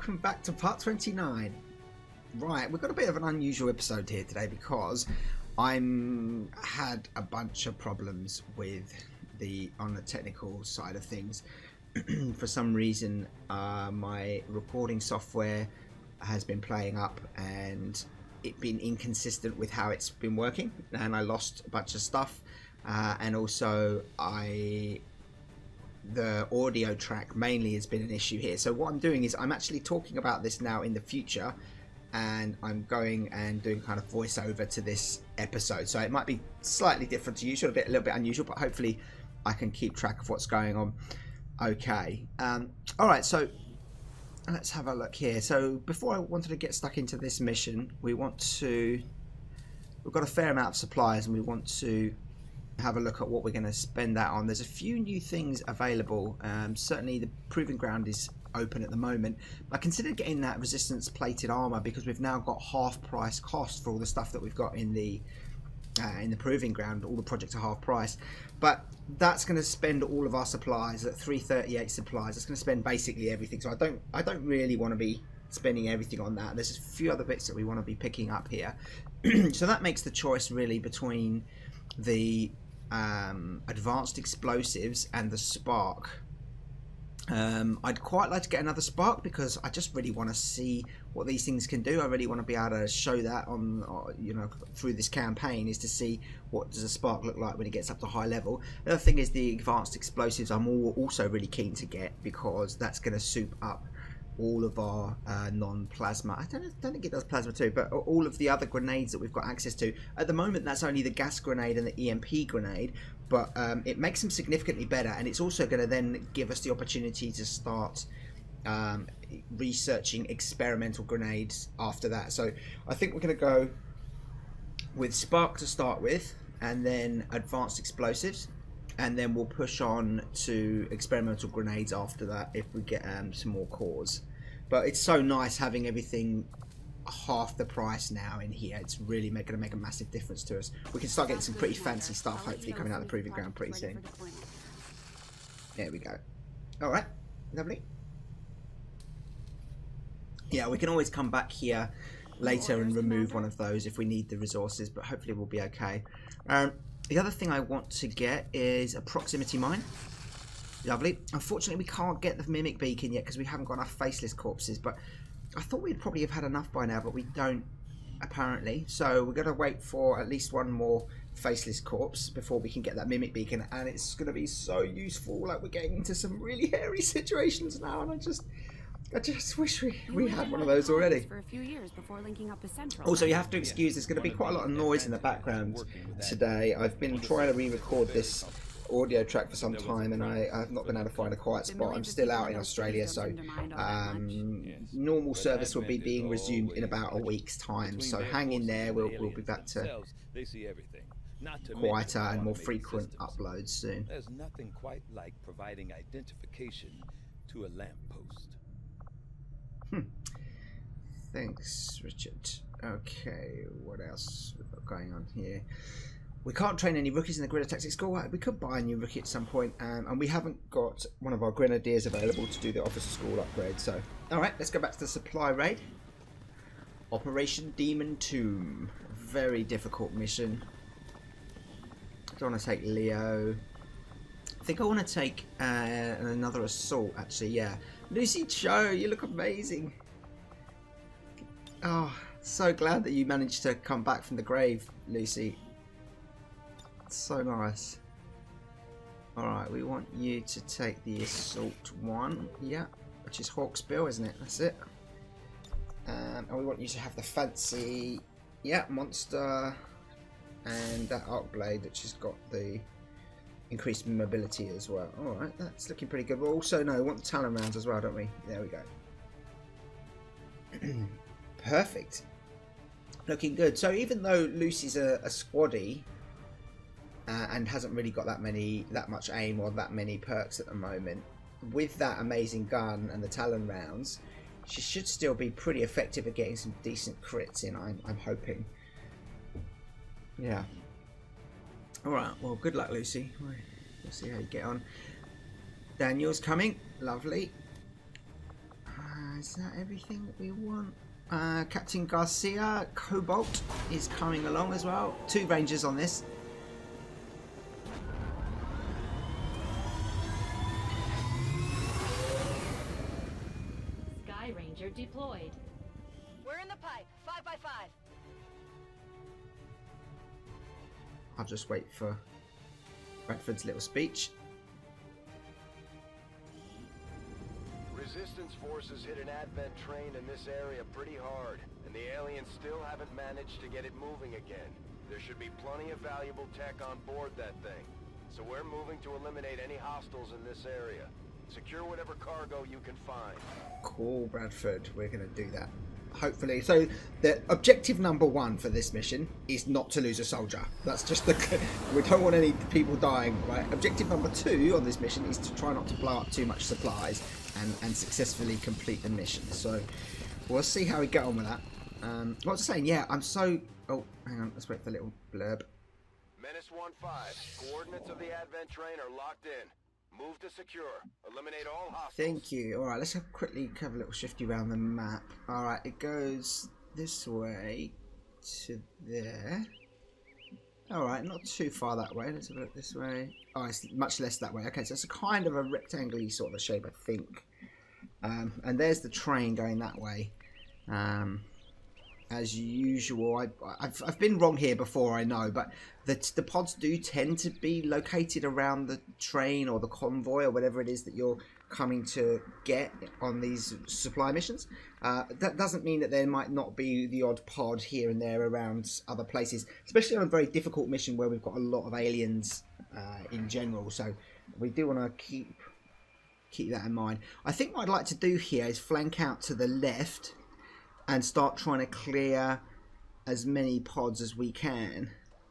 welcome back to part 29. Right, we've got a bit of an unusual episode here today because I'm had a bunch of problems with on the technical side of things. For some reason, my recording software has been playing up and it been inconsistent with how it's been working, and I lost a bunch of stuff, and also the audio track mainly has been an issue here. So what I'm doing is I'm actually talking about this now in the future, and I'm going and doing kind of voiceover to this episode, so it might be slightly different to usual, a little bit unusual, but hopefully I can keep track of what's going on. Okay, all right, so let's have a look here. So before I wanted to get stuck into this mission, we've got a fair amount of supplies and we want to have a look at what we're going to spend that on. There's a few new things available. Certainly the proving ground is open at the moment. I considered getting that resistance plated armor because we've now got half price cost for all the stuff that we've got in the proving ground. All the projects are half price, but that's going to spend all of our supplies at 338 supplies. It's going to spend basically everything. So I don't really want to be spending everything on that. There's a few other bits that we want to be picking up here. So that makes the choice really between the advanced explosives and the spark. I'd quite like to get another spark because I just really want to see what these things can do. I really want to be able to show that on, you know, through this campaign, is to see what does a spark look like when it gets up to high level. The other thing is the advanced explosives. I'm also really keen to get because that's going to soup up all of our non-plasma. I don't think it does plasma too, but all of the other grenades that we've got access to. At the moment, that's only the gas grenade and the EMP grenade, but it makes them significantly better, and it's also going to then give us the opportunity to start researching experimental grenades after that. So I think we're going to go with spark to start with, and then advanced explosives, and then we'll push on to experimental grenades after that if we get some more cores. But it's so nice having everything half the price now in here. It's really going to make a massive difference to us. We can start getting some pretty fancy stuff hopefully coming out of the proving ground pretty soon. There we go. Alright, lovely. Yeah, we can always come back here later and remove one of those if we need the resources, but hopefully we'll be okay. The other thing I want to get is a proximity mine. Lovely. Unfortunately, we can't get the mimic beacon yet because we haven't got enough faceless corpses, but I thought we'd probably have had enough by now, but we don't, apparently. So we're going to wait for at least one more faceless corpse before we can get that mimic beacon, and it's going to be so useful. Like, we're getting into some really hairy situations now, and I just wish we had one of those already. For a few years before linking up with Central. Also, you have to excuse, there's going to be quite a lot of noise in the background today. I've been trying to re-record this audio track for some time, and I've not been able to find a quiet spot. I'm still out in Australia, so normal service will be being resumed in about a week's time. So hang in there. We'll be back to quieter and more frequent uploads soon. There's nothing quite like providing identification to a lamppost. Thanks, Richard. Okay, what else we've got going on here? We can't train any rookies in the Guerrilla Tactics School. We could buy a new rookie at some point, and we haven't got one of our Grenadiers available to do the Officer School upgrade. So, alright, let's go back to the supply raid. Operation Demon Tomb. Very difficult mission. I don't want to take Leo. I think I want to take another assault, actually, yeah. Lucy Cho, you look amazing. Oh, so glad that you managed to come back from the grave, Lucy. So nice. Alright, we want you to take the assault one, yeah, which is Hawksbill, isn't it? That's it. And we want you to have the fancy, yeah, monster, and that arc blade, which has got the increased mobility as well. Alright, that's looking pretty good. We also we want the Talon rounds as well, don't we? There we go. Perfect. Looking good. So even though Lucy's a squaddy and hasn't really got that much aim or that many perks at the moment, with that amazing gun and the Talon rounds, she should still be pretty effective at getting some decent crits in, I'm hoping. Yeah. Alright, well, good luck, Lucy. We'll see how you get on. Daniel's coming. Lovely. Is that everything that we want? Captain Garcia, Cobalt is coming along as well. 2 rangers on this. Sky Ranger deployed. We're in the pipe. 5x5. I'll just wait for Bradford's little speech. Resistance forces hit an advent train in this area pretty hard, and the aliens still haven't managed to get it moving again. There should be plenty of valuable tech on board that thing. So we're moving to eliminate any hostiles in this area. Secure whatever cargo you can find. Cool, Bradford. We're going to do that. Hopefully. So the objective number 1 for this mission is not to lose a soldier. That's just the... We don't want any people dying, right? Objective number 2 on this mission is to try not to blow up too much supplies and successfully complete the mission. So we'll see how we get on with that. What was I saying? Yeah, I'm so... Oh, hang on. Let's wait for the little blurb. Menace 1-5. Coordinates of the advent train are locked in. Move to secure. Eliminate all hostiles. Thank you. Alright, let's quickly have a little shifty around the map. Alright, it goes this way to there. Alright, not too far that way. Let's have a look this way. Oh, it's much less that way. Okay, so it's a kind of a rectangular sort of a shape, I think. And there's the train going that way. As usual, I've been wrong here before, I know, but the pods do tend to be located around the train or the convoy or whatever it is that you're coming to get on these supply missions. That doesn't mean that there might not be the odd pod here and there around other places, especially on a very difficult mission where we've got a lot of aliens in general. So we do want to keep that in mind. I think what I'd like to do here is flank out to the left and start trying to clear as many pods as we can,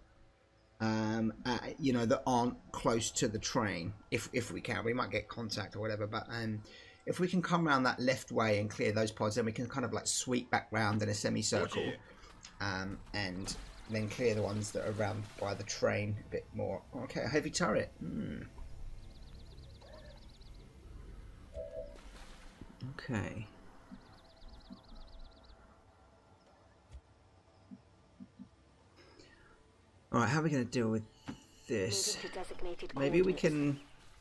you know, that aren't close to the train. If we can, we might get contact or whatever. But if we can come around that left way and clear those pods, then we can kind of like sweep back round in a semicircle, and then clear the ones that are around by the train a bit more. Okay, a heavy turret. Okay. Alright, how are we going to deal with this? Maybe we can...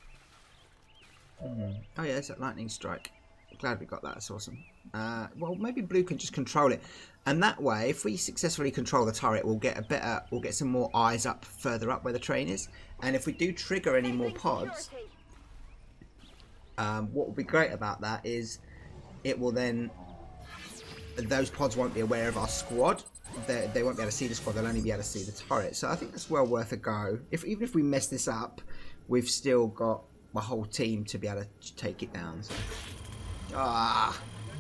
Oh yeah, it's that lightning strike. Glad we got that, that's awesome. Well, maybe Blue can just control it. And that way, if we successfully control the turret, we'll get we'll get some more eyes up further up where the train is. And if we do trigger any more pods, what will be great about that is it will then... Those pods won't be aware of our squad. They won't be able to see the squad, they'll only be able to see the turret. So I think that's well worth a go. Even if we mess this up, we've still got the whole team to be able to take it down. So. Ah!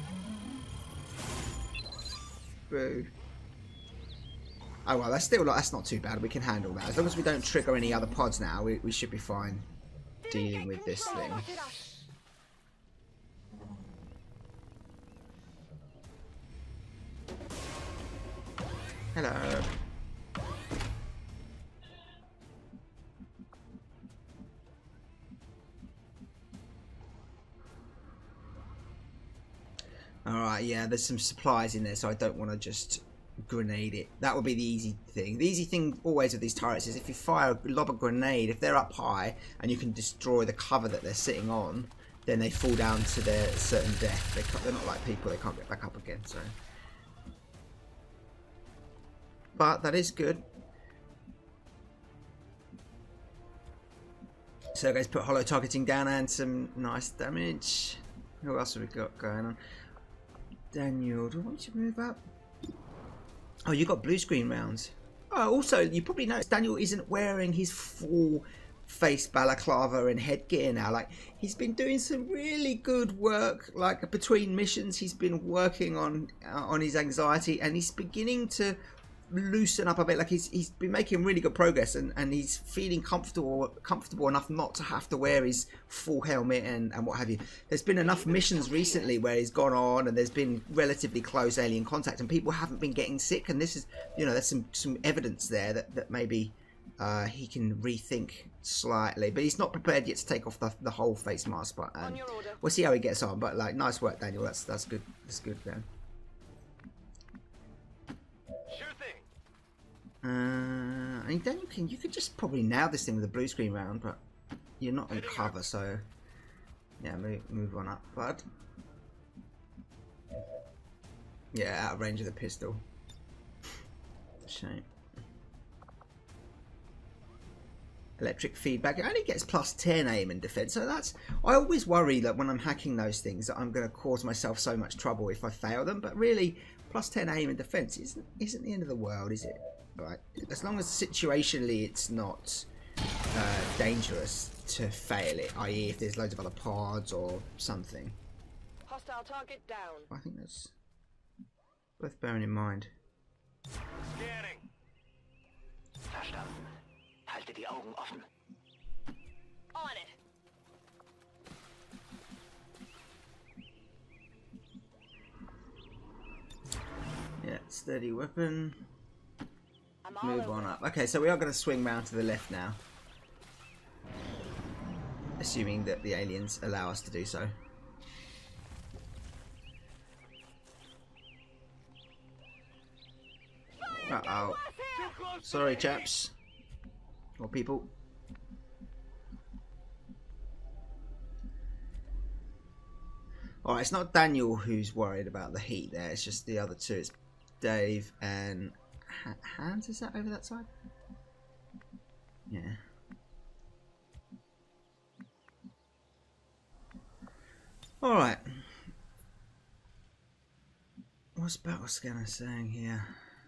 Boo. Oh well, that's not too bad. We can handle that. As long as we don't trigger any other pods now, we should be fine dealing with this thing. Hello. Alright, yeah, there's some supplies in there, so I don't want to just grenade it. That would be the easy thing. The easy thing always with these turrets is if you lob a grenade, if they're up high and you can destroy the cover that they're sitting on, then they fall down to their certain death. They're not like people, they can't get back up again, so... But that is good. So guys, put hollow targeting down and some nice damage. Who else have we got going on? Daniel, do I want you to move up? Oh, you got blue screen rounds. Oh, also, you probably noticed Daniel isn't wearing his full face balaclava and headgear now. Like, he's been doing some really good work. Like, between missions, he's been working on his anxiety, and he's beginning to loosen up a bit. Like he's been making really good progress, and he's feeling comfortable enough not to have to wear his full helmet and what have you. There's been enough missions recently where he's gone on and there's been relatively close alien contact and people haven't been getting sick, and this is, you know, there's some evidence there that maybe he can rethink slightly, but he's not prepared yet to take off the whole face mask. But On your order. we'll see how he gets on. But like, nice work, Daniel. That's good. That's good, man. Sure thing. I mean, Daniel, you could just probably nail this thing with a blue screen round, but you're not in cover, so yeah, move on up, bud. Yeah, out of range of the pistol. Shame. Electric feedback. It only gets +10 aim and defense, so that's. I always worry that when I'm hacking those things that I'm going to cause myself so much trouble if I fail them. But really, +10 aim and defense isn't the end of the world, is it? Right. As long as situationally it's not dangerous to fail it, i.e., if there's loads of other pods or something. Hostile target down. I think that's worth bearing in mind. Scanning. Verstanden. Halte die Augen offen. On it. Yeah, steady weapon. I'm all Move over. on up. Okay, so we are going to swing round to the left now. Assuming that the aliens allow us to do so. Uh-oh. Sorry, chaps. Or people. Alright, it's not Daniel who's worried about the heat there. It's just the other two. It's Dave and... Hans, is that over that side? Yeah. Alright. What's battle scanner saying here?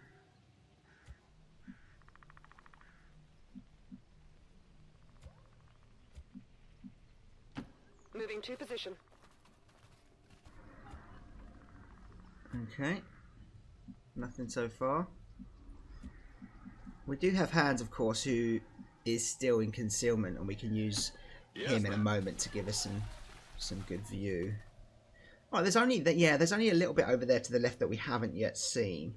Moving to position. Okay. Nothing so far. We do have Hans, of course, who is still in concealment, and we can use him in a moment to give us some good view. Oh, there's only there's only a little bit over there to the left that we haven't yet seen,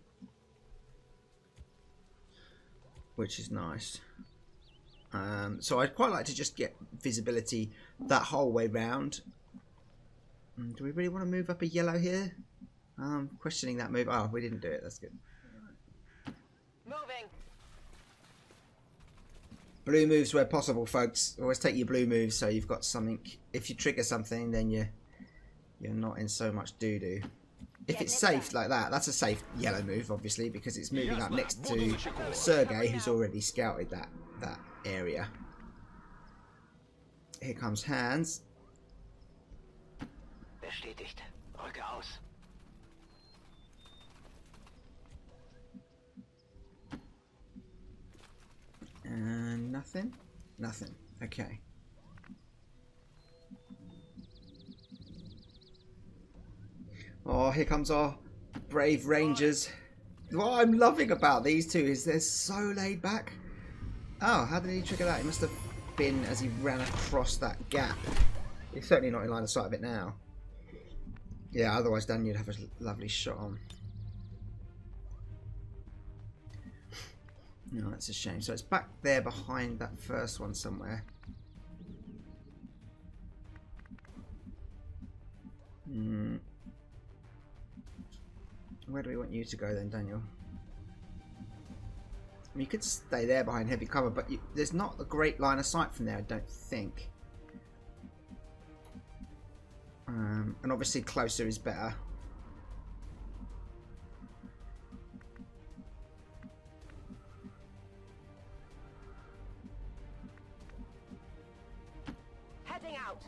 which is nice. So I'd quite like to just get visibility that whole way round. Do we really want to move up a yellow here? Questioning that move. Oh, we didn't do it. That's good. Moving. Blue moves where possible, folks. Always take your blue moves so you've got something. If you trigger something, then you're not in so much doo-doo. If it's safe like that, that's a safe yellow move, obviously, because it's moving up next to Sergey, who's already scouted that area. Here comes Hans. Bestätigt. Rücke aus. And nothing? Nothing. Okay. Oh, here comes our brave rangers. What I'm loving about these two is they're so laid back. Oh, how did he trigger that? It must have been as he ran across that gap. He's certainly not in line of sight of it now. Yeah, otherwise Dan, you'd have a lovely shot on. No, that's a shame. So it's back there behind that first one somewhere. Where do we want you to go then, Daniel? I mean, you could stay there behind heavy cover, but there's not a great line of sight from there, I don't think. And obviously closer is better. Heading out.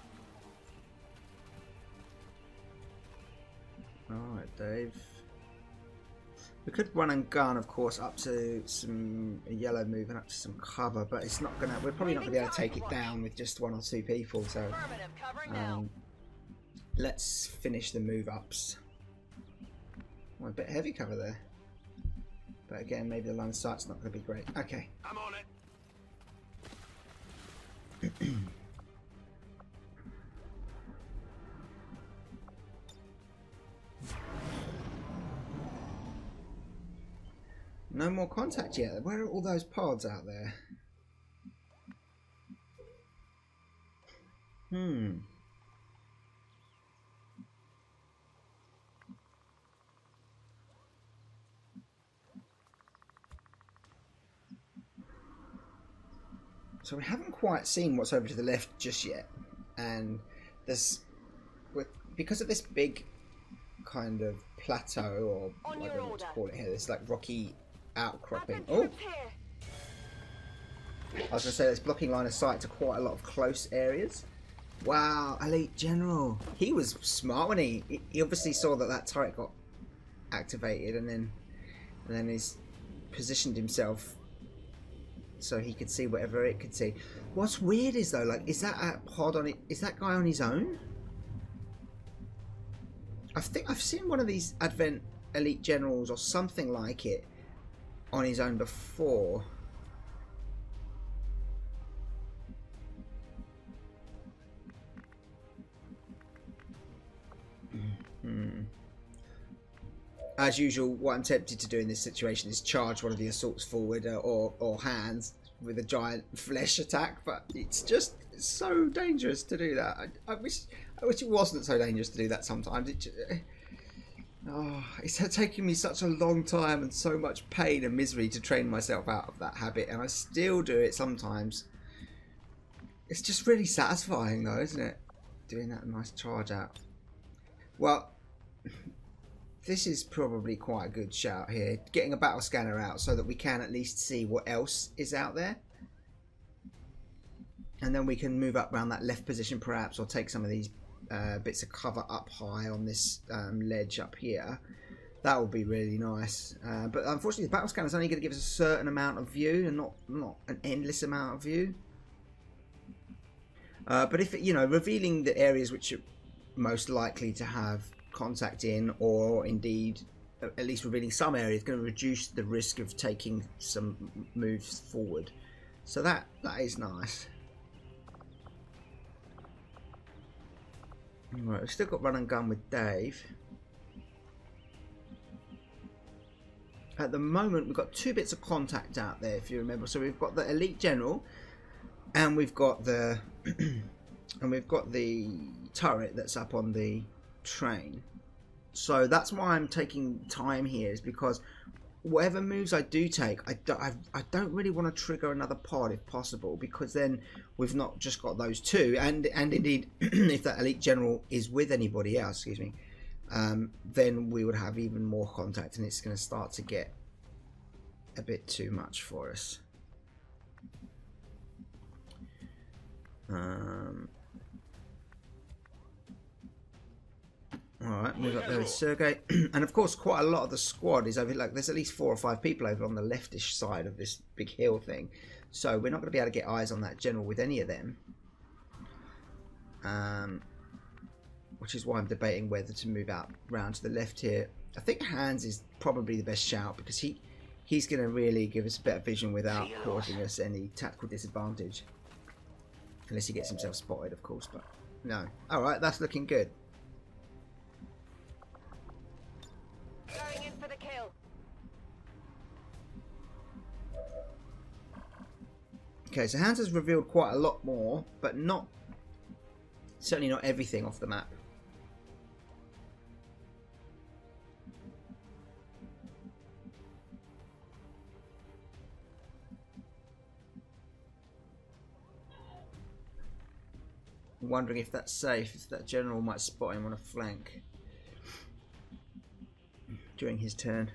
Alright, Dave. We could run and gun, of course, up to some yellow move and up to some cover, but it's not gonna. We're probably not gonna be able to take it down with just one or two people. So Affirmative. Covering now. let's finish the move ups. Well, a bit heavy cover there, but again, maybe the line of sight's not gonna be great. Okay. I'm on it. No more contact yet. Where are all those pods out there? So we haven't quite seen what's over to the left just yet, and there's, because of this big kind of plateau, or I don't know what to call it here, this like rocky outcropping. Oh, I was going to say it's blocking line of sight to quite a lot of close areas. Wow, Elite General. He was smart when he obviously saw that that turret got activated, and then he's positioned himself so he could see whatever it could see. What's weird is though, like, is that a pod on it? Is that guy on his own? I think I've seen one of these Advent Elite Generals or something like it on his own before. As usual, what I'm tempted to do in this situation is charge one of the assaults forward or hands with a giant flesh attack, but it's just so dangerous to do that. I wish it wasn't so dangerous to do that sometimes. It's taking me such a long time and so much pain and misery to train myself out of that habit, and I still do it sometimes. It's just really satisfying though, isn't it? Doing that nice charge out. Well, this is probably quite a good shout here. Getting a battle scanner out so that we can at least see what else is out there. And then we can move up around that left position perhaps, or take some of these bits of cover up high on this ledge up here. That would be really nice. But unfortunately the battle scanner is only going to give us a certain amount of view and not an endless amount of view. But if, you know, revealing the areas which are most likely to have contact in, or indeed at least revealing some areas, going to reduce the risk of taking some moves forward. So that is nice. Right, we've still got run and gun with Dave. At the moment we've got two bits of contact out there, if you remember. So we've got the Elite General, and we've got the turret that's up on the train. So that's why I'm taking time here, is because whatever moves I do take, I don't really want to trigger another pod if possible, because then we've not just got those two, and indeed if that Elite General is with anybody else, excuse me, then we would have even more contact, and it's going to start to get a bit too much for us. Alright, move up there with Sergey. And of course quite a lot of the squad is over, like there's at least 4 or 5 people over on the leftish side of this big hill thing. So we're not going to be able to get eyes on that general with any of them. Which is why I'm debating whether to move out round to the left here. I think Hans is probably the best shout, because he's going to really give us a better vision without causing us any tactical disadvantage. Unless he gets himself spotted, of course, but no. Alright, that's looking good. Going in for the kill. Okay, so Hans has revealed quite a lot more, but certainly not everything off the map. I'm wondering if that's safe, if that general might spot him on a flank during his turn.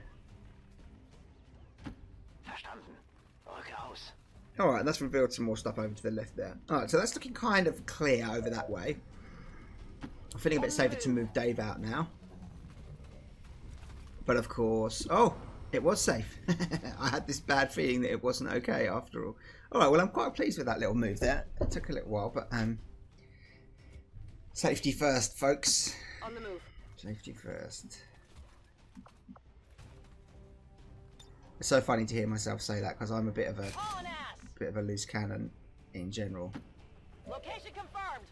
Verstanden. Rücke aus. Alright, that's revealed some more stuff over to the left there. Alright, so that's looking kind of clear over that way. I'm feeling a bit safer to move Dave out now. But of course... Oh, it was safe. I had this bad feeling that it wasn't okay after all. Alright, well I'm quite pleased with that little move there. It took a little while, but... safety first, folks. On the move. Safety first. It's so funny to hear myself say that, because I'm a bit of a loose cannon in general. Location confirmed.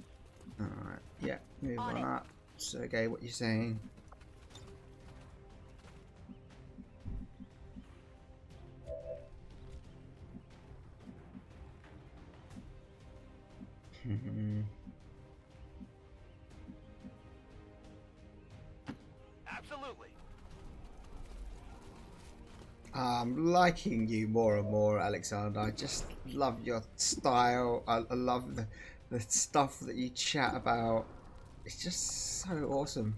Alright, yeah, move on up. Sergey, what you saying? Absolutely. I'm liking you more and more, Alexander. I just love your style. I love the stuff that you chat about. It's just so awesome.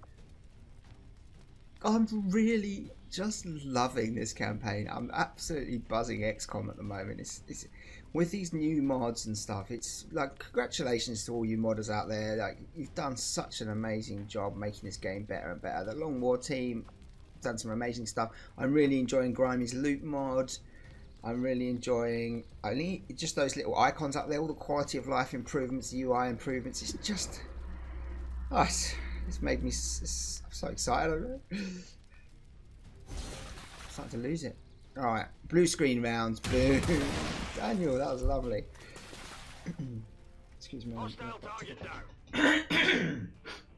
I'm really just loving this campaign. I'm absolutely buzzing XCOM at the moment. It's with these new mods and stuff. It's like, congratulations to all you modders out there. Like, you've done such an amazing job making this game better and better. The Long War team done some amazing stuff. I'm really enjoying Grimey's loot mod. I'm really enjoying just those little icons up there, all the quality of life improvements, the UI improvements. It's just, oh, it's made me so excited. I'm starting to lose it. Alright, blue screen rounds. Boom. Daniel, that was lovely. Excuse me. Hostile target down.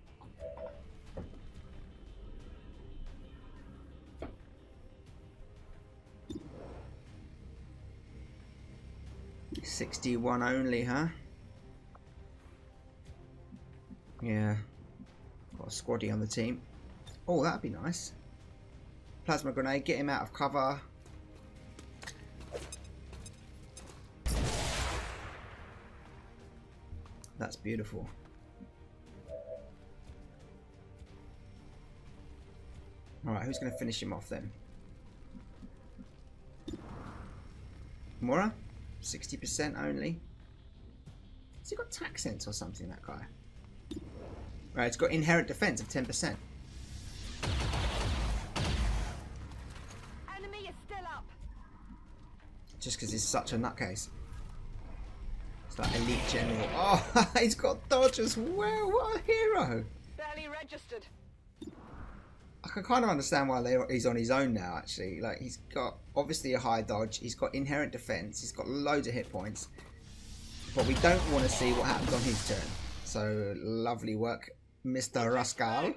61 only, huh? Yeah. Got a squaddy on the team. Oh, that'd be nice. Plasma grenade, get him out of cover. That's beautiful. Alright, who's going to finish him off then? Mora? 60% only. Has he got tack sense or something, that guy? Right, it's got inherent defense of 10%. Enemy is still up. Just because he's such a nutcase. It's like elite general. Oh, he's got dodge as well. What a hero. Barely registered. I can kind of understand why he's on his own now, actually. Like, he's got obviously a high dodge, he's got inherent defense, he's got loads of hit points, but we don't want to see what happens on his turn. So, lovely work, Mr. Rascal.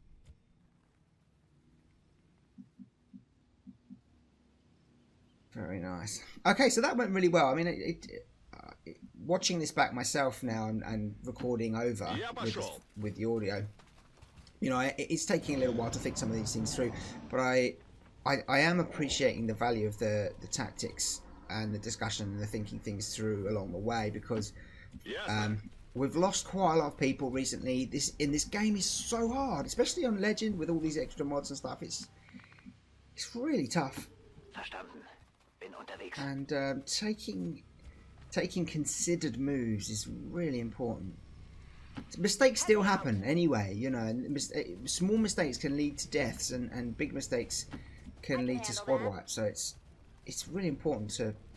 Very nice. Okay, so that went really well. I mean, watching this back myself now and recording over with the audio, you know, it's taking a little while to think some of these things through, but I am appreciating the value of the tactics and the discussion and the thinking things through along the way, because we've lost quite a lot of people recently. This game is so hard, especially on Legend with all these extra mods and stuff. It's really tough. Verstanden. Bin unterwegs. And taking considered moves is really important. Mistakes still happen anyway, you know, and small mistakes can lead to deaths, and big mistakes can lead to squad wipes. So it's really important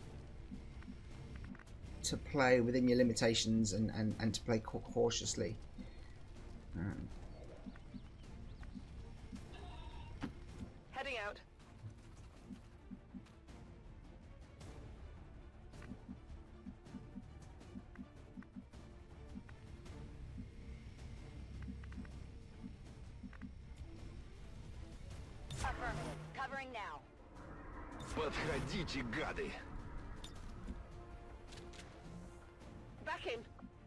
to play within your limitations and to play cautiously. Heading out. Affirmative. Covering now. Подходите, гады. Back in.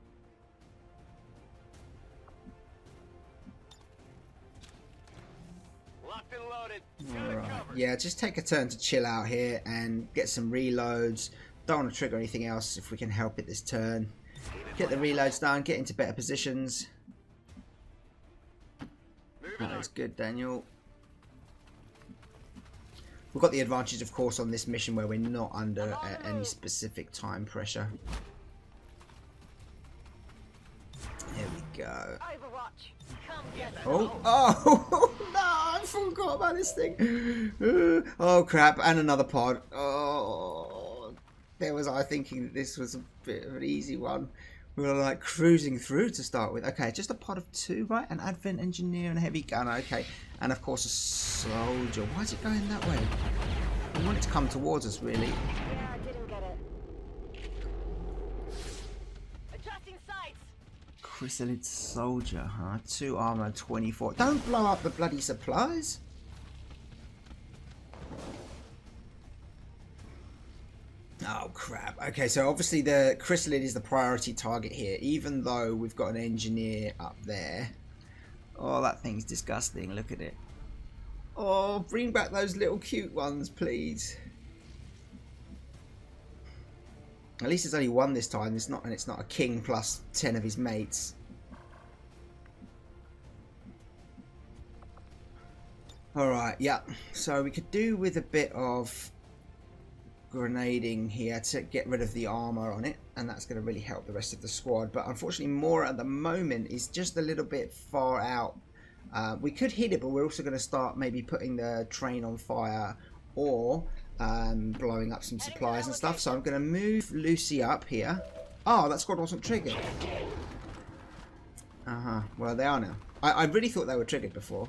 Locked and loaded. Alright, yeah, just take a turn to chill out here and get some reloads. Don't want to trigger anything else if we can help it this turn. Get the reloads done, get into better positions. That's good, Daniel. We've got the advantage, of course, on this mission where we're not under any specific time pressure. There we go. Overwatch. Come get us. Oh, no, I forgot about this thing. Oh, crap, and another pod. Oh, there was I thinking that this was a bit of an easy one. We were like cruising through to start with. Okay, just a pod of 2, right? An advent engineer and a heavy gunner. Okay, and of course a soldier. Why is it going that way? We want it to come towards us, really. Yeah, I didn't get it. Adjusting sights. Chrysalid soldier, huh? 2 armor, 24. Don't blow up the bloody supplies. Oh crap. Okay, so obviously the Chrysalid is the priority target here, even though we've got an engineer up there. Oh, that thing's disgusting. Look at it. Oh, bring back those little cute ones, please. At least it's only one this time. It's not a king plus 10 of his mates. Alright, yeah. So we could do with a bit of grenading here to get rid of the armor on it, and that's going to really help the rest of the squad. But unfortunately, more at the moment is just a little bit far out. We could hit it, but we're also going to start maybe putting the train on fire or blowing up some supplies and stuff. So I'm going to move Lucy up here. Oh, that squad wasn't triggered. Well, they are now. I really thought they were triggered before.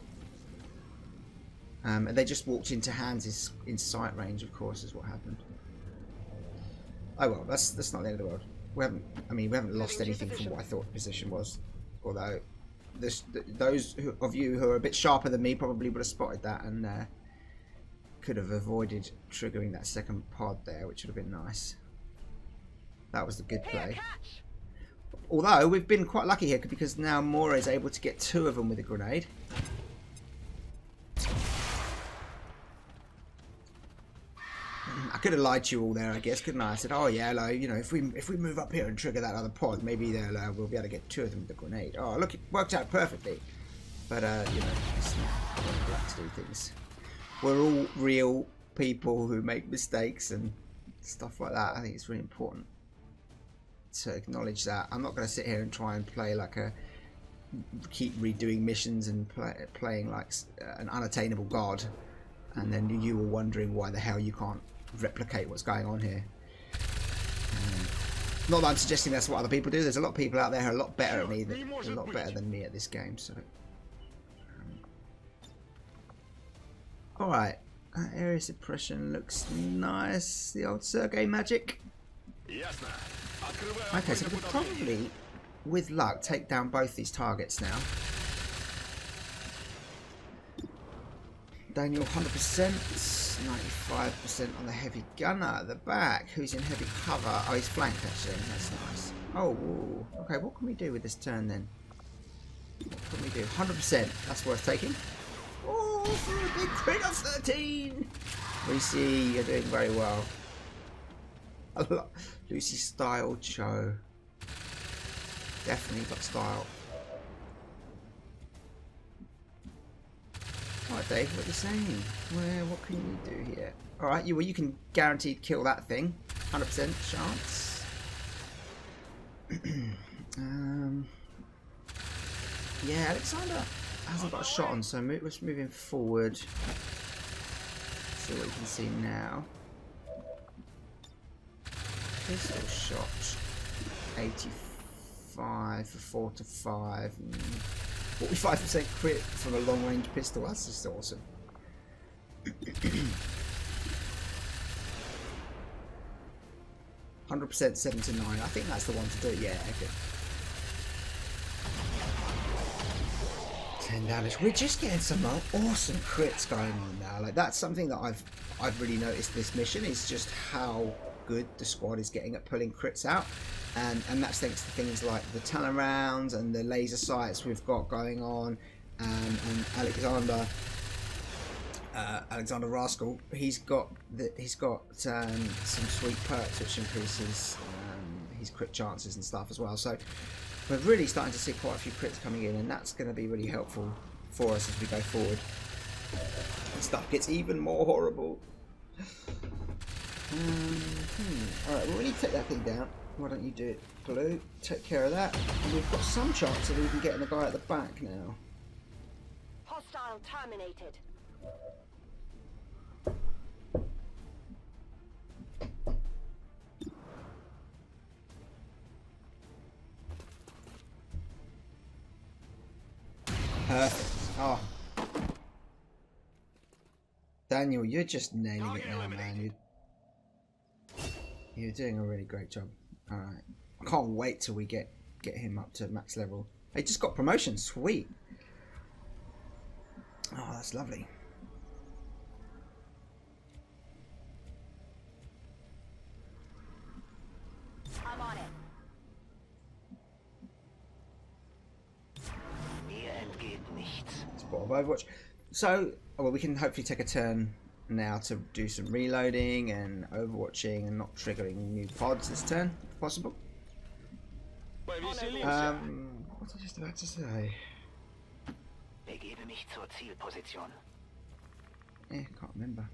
And they just walked into hands in sight range, of course, is what happened. Oh well, that's not the end of the world. We haven't lost anything from what I thought the position was. Although those of you who are a bit sharper than me probably would have spotted that and could have avoided triggering that second pod there, which would have been nice. That was the good play. Although we've been quite lucky here because now Mora is able to get 2 of them with a grenade. I could have lied to you all there, I guess, couldn't I? I said, oh yeah, like, you know, if we move up here and trigger that other pod, maybe we'll be able to get 2 of them with the grenade. Oh, look, it worked out perfectly. But you know, it's not black to do things. We're all real people who make mistakes and stuff like that. I think it's really important to acknowledge that. I'm not going to sit here and try and play like keep redoing missions and playing like an unattainable god, and then you were wondering why the hell you can't replicate what's going on here. Not that I'm suggesting that's what other people do. There's a lot of people out there who are a lot better at me, a lot better than me at this game. So, all right, area suppression looks nice. The old Sergei magic. Okay, so we could probably, with luck, take down both these targets now. Daniel 100%, 95% on the heavy gunner at the back, who's in heavy cover. Oh, he's flanked actually, that's nice. Oh, ooh. Okay, what can we do with this turn then? What can we do? 100%, that's worth taking. Oh, for a big crit of 13! Lucy, you're doing very well. Lucy style, Choo. Definitely got style. Alright Dave, what are you saying? What can you do here? Alright, you can guaranteed kill that thing. 100% chance. Yeah, Alexander hasn't got a shot on, so let's move him forward. See what you can see now. Pistol shot. 85 for 4 to 5. 45% crit from a long range pistol, that's just awesome. 100% 7 to 9, I think that's the one to do, yeah, okay. 10 damage. We're just getting some awesome crits going on now. Like, that's something that I've really noticed this mission, is just how good the squad is getting at pulling crits out. And that's thanks to things like the Talon rounds and the laser sights we've got going on, and Alexander Rascal, he's got some sweet perks which increases his crit chances and stuff as well. So we're really starting to see quite a few crits coming in, and that's going to be really helpful for us as we go forward. And stuff gets even more horrible. Alright, well, we need to take that thing down. Why don't you do it, Blue? Take care of that. And we've got some chance of even getting the guy at the back now. Hostile terminated. Perfect. Oh. Daniel, you're just nailing it now, man. You're doing a really great job. Alright. I can't wait till we get him up to max level. He just got promotion. Sweet. Oh, that's lovely. I'm on it. Mir entgeht nichts. spot of Overwatch. So, well, we can hopefully take a turn now to do some reloading and overwatching and not triggering new pods this turn, if possible. What was I just about to say? Begebe mich zur Zielposition. Can't remember.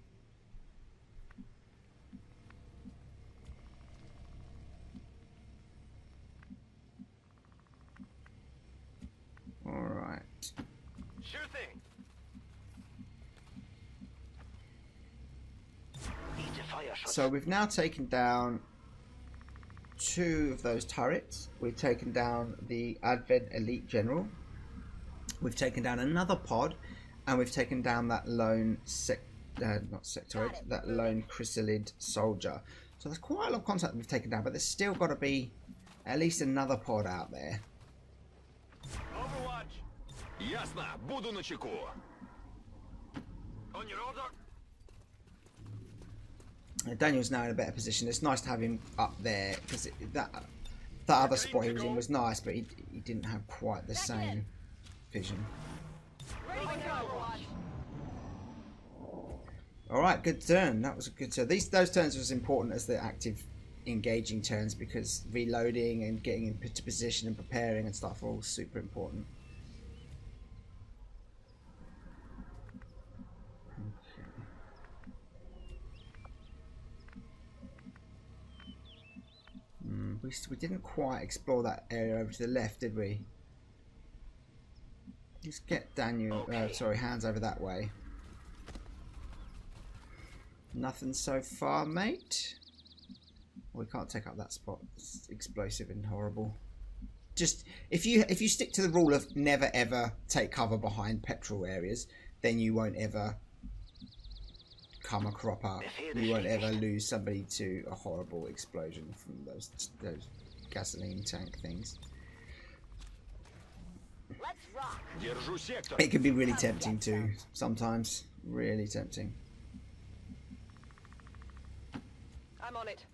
Alright. Sure thing. So we've now taken down 2 of those turrets. We've taken down the Advent Elite General. We've taken down another pod, and we've taken down that lone that lone chrysalid soldier. So there's quite a lot of contact we've taken down, but there's still got to be at least another pod out there. Overwatch. Ясно, буду начеку. On your order. Daniel's now in a better position. It's nice to have him up there because that other spot he was in was nice, but he didn't have quite the same vision. All right, good turn. That was a good turn. Those turns was important as the active engaging turns because reloading and getting into position and preparing and stuff are all super important. We didn't quite explore that area over to the left, did we? Let's get Daniel, Hans over that way. Nothing so far, mate. We can't take up that spot. It's explosive and horrible. Just if you stick to the rule of never ever take cover behind petrol areas, then you won't ever come a crop up. You won't ever lose somebody to a horrible explosion from those gasoline tank things. Let's rock. Держу сектор. It can be really tempting too, sometimes. Really tempting. I'm on it.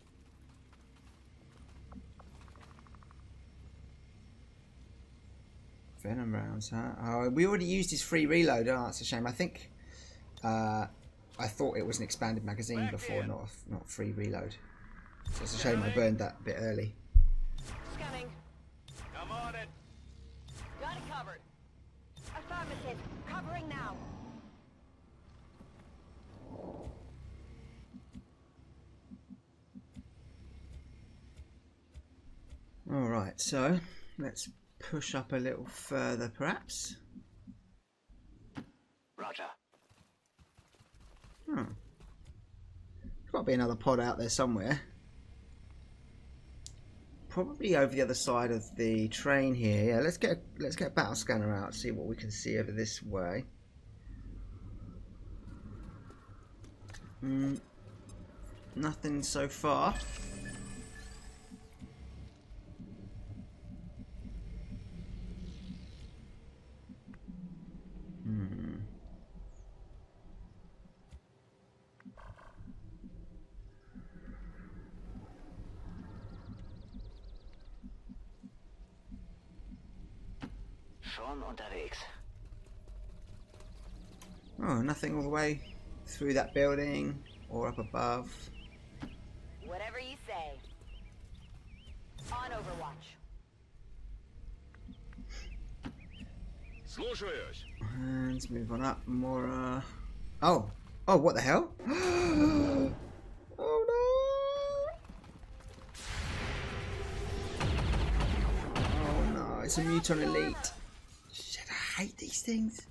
Venom rounds, huh? Oh, we already used his free reload. Oh, that's a shame. I think I thought it was an expanded magazine before, not free reload. So it's a shame I burned that a bit early. Scanning. I'm on it. Got it covered. Affirmative. Covering now. Alright, so let's push up a little further perhaps. Roger. There's got to be another pod out there somewhere. Probably over the other side of the train here. Yeah, let's get a battle scanner out, see what we can see over this way. Nothing so far. Schon unterwegs. Oh, nothing all the way through that building or up above. Whatever you say. On Overwatch. Слушаюсь. And let's move on up more. Oh, what the hell? Oh no! Oh no! It's a Muton Elite. Shit, I hate these things.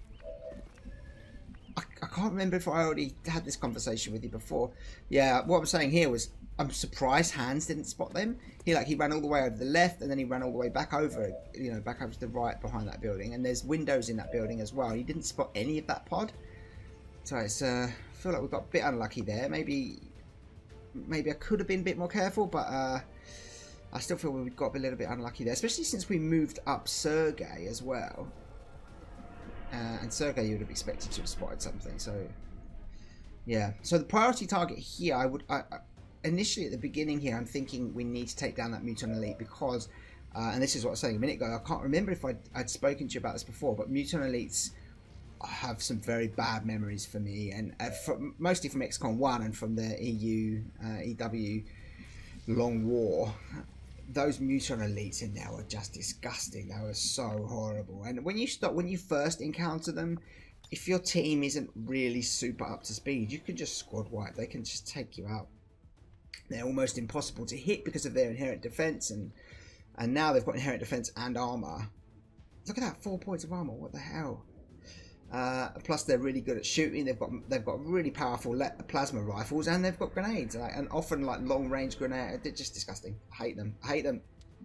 I can't remember if I already had this conversation with you before. Yeah, what I'm saying here was I'm surprised Hans didn't spot them. He ran all the way over the left and then he ran all the way back over, back over to the right behind that building. And there's windows in that building as well. He didn't spot any of that pod. So it's I feel like we got a bit unlucky there. Maybe I could have been a bit more careful, but I still feel we got a little bit unlucky there, especially since we moved up Sergei as well. And Sergei, you would have expected to have spotted something. So yeah. So the priority target here, initially at the beginning here, I'm thinking we need to take down that Muton Elite because, and this is what I was saying a minute ago, I can't remember if I'd spoken to you about this before, but Muton Elites have some very bad memories for me, and mostly from XCOM 1 and from the EW Long War. Those Muton elites in there were just disgusting. They were so horrible. And when you first encounter them, if your team isn't really super up to speed, you can just squad wipe. They can just take you out. They're almost impossible to hit because of their inherent defense, and now they've got inherent defense and armor. Look at that, 4 points of armor. What the hell? Plus, they're really good at shooting. They've got really powerful plasma rifles, and they've got grenades, and often like long range grenades. They're just disgusting. I hate them. I hate them.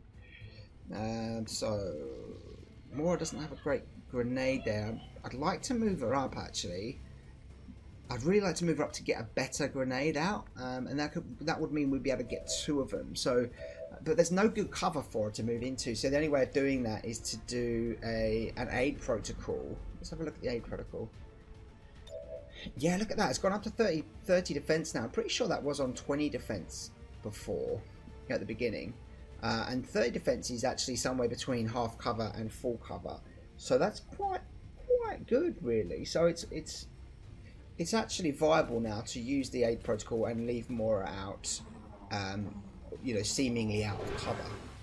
So Mora doesn't have a great grenade there. I'd like to move her up actually. I'd really like to move her up to get a better grenade out, and that would mean we'd be able to get 2 of them. So, but there's no good cover for her to move into. So the only way of doing that is to do an aid protocol. Let's have a look at the aid protocol. Yeah, look at that. It's gone up to 30 defense now. I'm pretty sure that was on 20 defense before at the beginning, and 30 defense is actually somewhere between half cover and full cover. So that's quite good, really. So it's actually viable now to use the aid protocol and leave Mora out, you know, seemingly out of cover.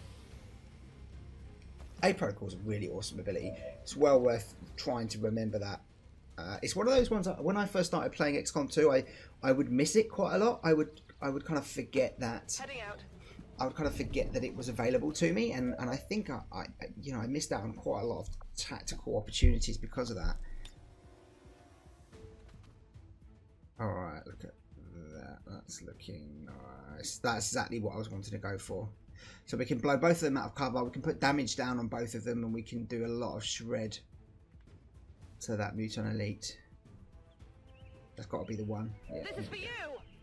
Aid protocol is a really awesome ability. It's well worth trying to remember that. It's one of those ones that when I first started playing XCOM 2, I would miss it quite a lot. I would kind of forget that. Heading out. I would kind of forget that it was available to me, and I think I missed out on quite a lot of tactical opportunities because of that. All right, look at that. That's looking nice. That's exactly what I was wanting to go for. So we can blow both of them out of cover. We can put damage down on both of them, and we can do a lot of shred to that Muton elite. That's got to be the one. Yeah, This is for you.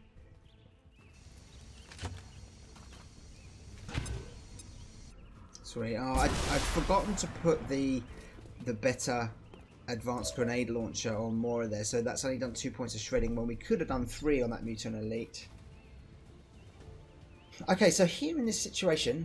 Sweet. Oh, I'd forgotten to put the better advanced grenade launcher on Mora there, so that's only done 2 points of shredding when we could have done 3 on that Muton elite. Okay, so here in this situation,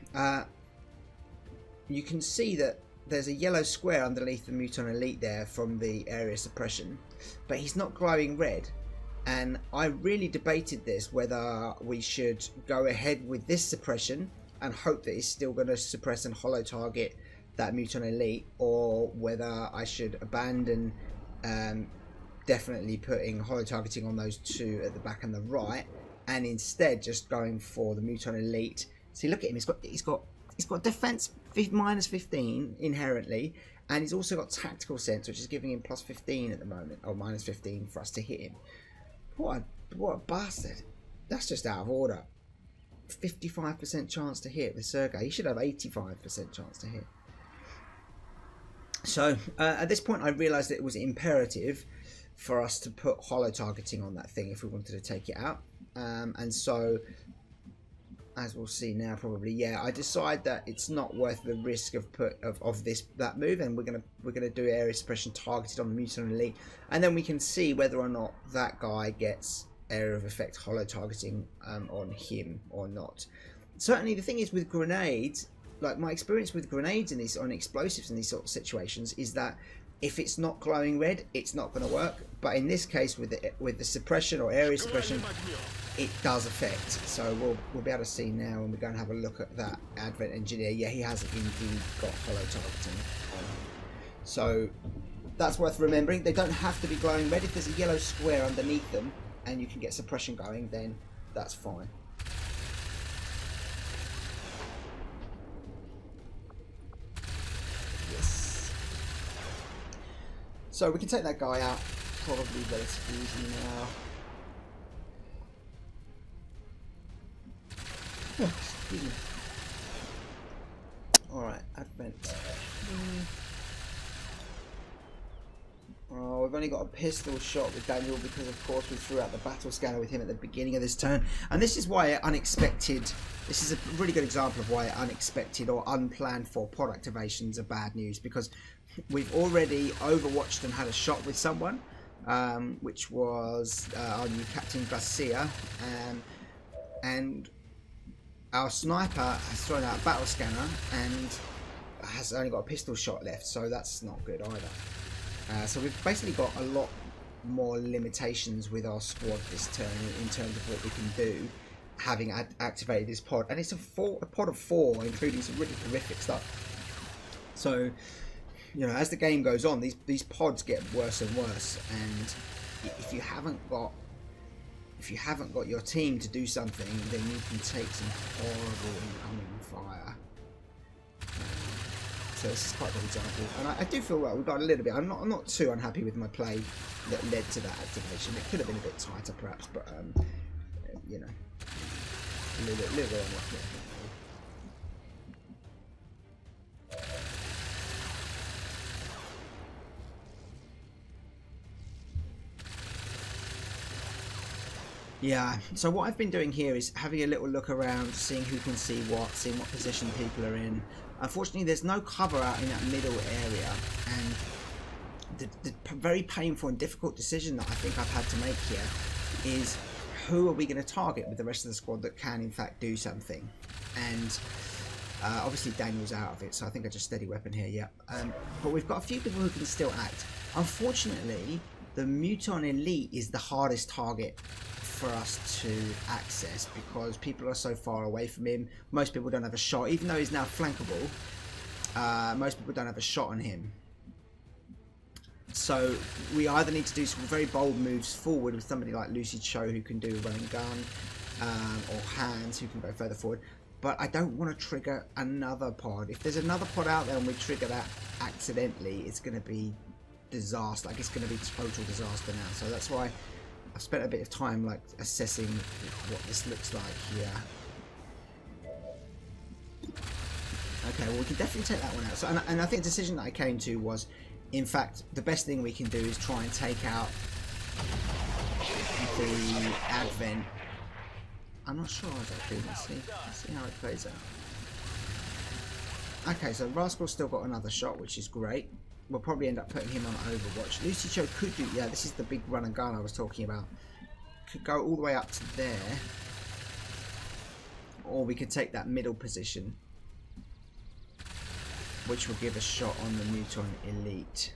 you can see that there's a yellow square underneath the Muton elite there from the area suppression, but he's not glowing red. And I really debated this, whether we should go ahead with this suppression and hope that he's still going to suppress and hollow target that Muton elite, or whether I should abandon definitely putting hollow targeting on those 2 at the back and the right, and instead just going for the Muton elite. See, look at him. He's got defense minus 15 inherently, and he's also got tactical sense, which is giving him plus 15 at the moment, or minus 15 for us to hit him. What a bastard! That's just out of order. 55% chance to hit with Sergei. He should have 85% chance to hit. So at this point I realised that it was imperative for us to put hollow targeting on that thing if we wanted to take it out, and so as we'll see now probably, yeah, I decide that it's not worth the risk of that move, and we're gonna do area suppression targeted on the Muton elite, and then we can see whether or not that guy gets area of effect hollow targeting on him or not. Certainly the thing is with grenades, like my experience with grenades on explosives in these sort of situations is that if it's not glowing red, it's not going to work. But in this case, with the suppression or area suppression, it does affect. So we'll be able to see now when we go and have a look at that Advent Engineer. Yeah, he has indeed got hollow targeting. So that's worth remembering. They don't have to be glowing red. If there's a yellow square underneath them and you can get suppression going, then that's fine. So we can take that guy out probably relatively easily now. Oh, excuse me. Alright, Advent. Oh, we've only got a pistol shot with Daniel because of course we threw out the battle scanner with him at the beginning of this turn. And this is why unexpected, this is a really good example of why unexpected or unplanned for pod activations are bad news, because we've already overwatched and had a shot with someone, which was our new Captain Garcia, and our sniper has thrown out a battle scanner and has only got a pistol shot left, so that's not good either. So we've basically got a lot more limitations with our squad this turn in terms of what we can do, having activated this pod. And it's a pod of 4, including some really horrific stuff. So, you know, as the game goes on, these pods get worse and worse. And if you haven't got your team to do something, then you can take some horrible incoming fire. So this is quite a good example, and I do feel well. We've got a little bit. I'm not too unhappy with my play that led to that activation. It could have been a bit tighter, perhaps, but you know, a little bit unlucky. Yeah, so what I've been doing here is having a little look around, seeing who can see what, seeing what position people are in. Unfortunately, there's no cover out in that middle area, and the very painful and difficult decision that I think I've had to make here is who are we going to target with the rest of the squad that can in fact do something. And obviously Daniel's out of it, so I think I just steady weapon here, yeah. But we've got a few people who can still act. Unfortunately, the Muton Elite is the hardest target for us to access because people are so far away from him. Most people don't have a shot, even though he's now flankable. Most people don't have a shot on him. So we either need to do some very bold moves forward with somebody like Lucy Cho who can do a run and gun, or Hans who can go further forward. But I don't want to trigger another pod. If there's another pod out there and we trigger that accidentally, it's going to be disaster. Like, it's going to be total disaster now. So that's why I've spent a bit of time like assessing what this looks like here. Okay, well we can definitely take that one out. So, and I think the decision that I came to was, in fact, the best thing we can do is try and take out the Advent. I'm not sure exactly. Let's see how it plays out. Okay, so Rascal's still got another shot, which is great. We'll probably end up putting him on Overwatch. Lucy Cho could do, yeah, this is the big run and gun I was talking about. Could go all the way up to there. Or we could take that middle position, which will give a shot on the Muton Elite.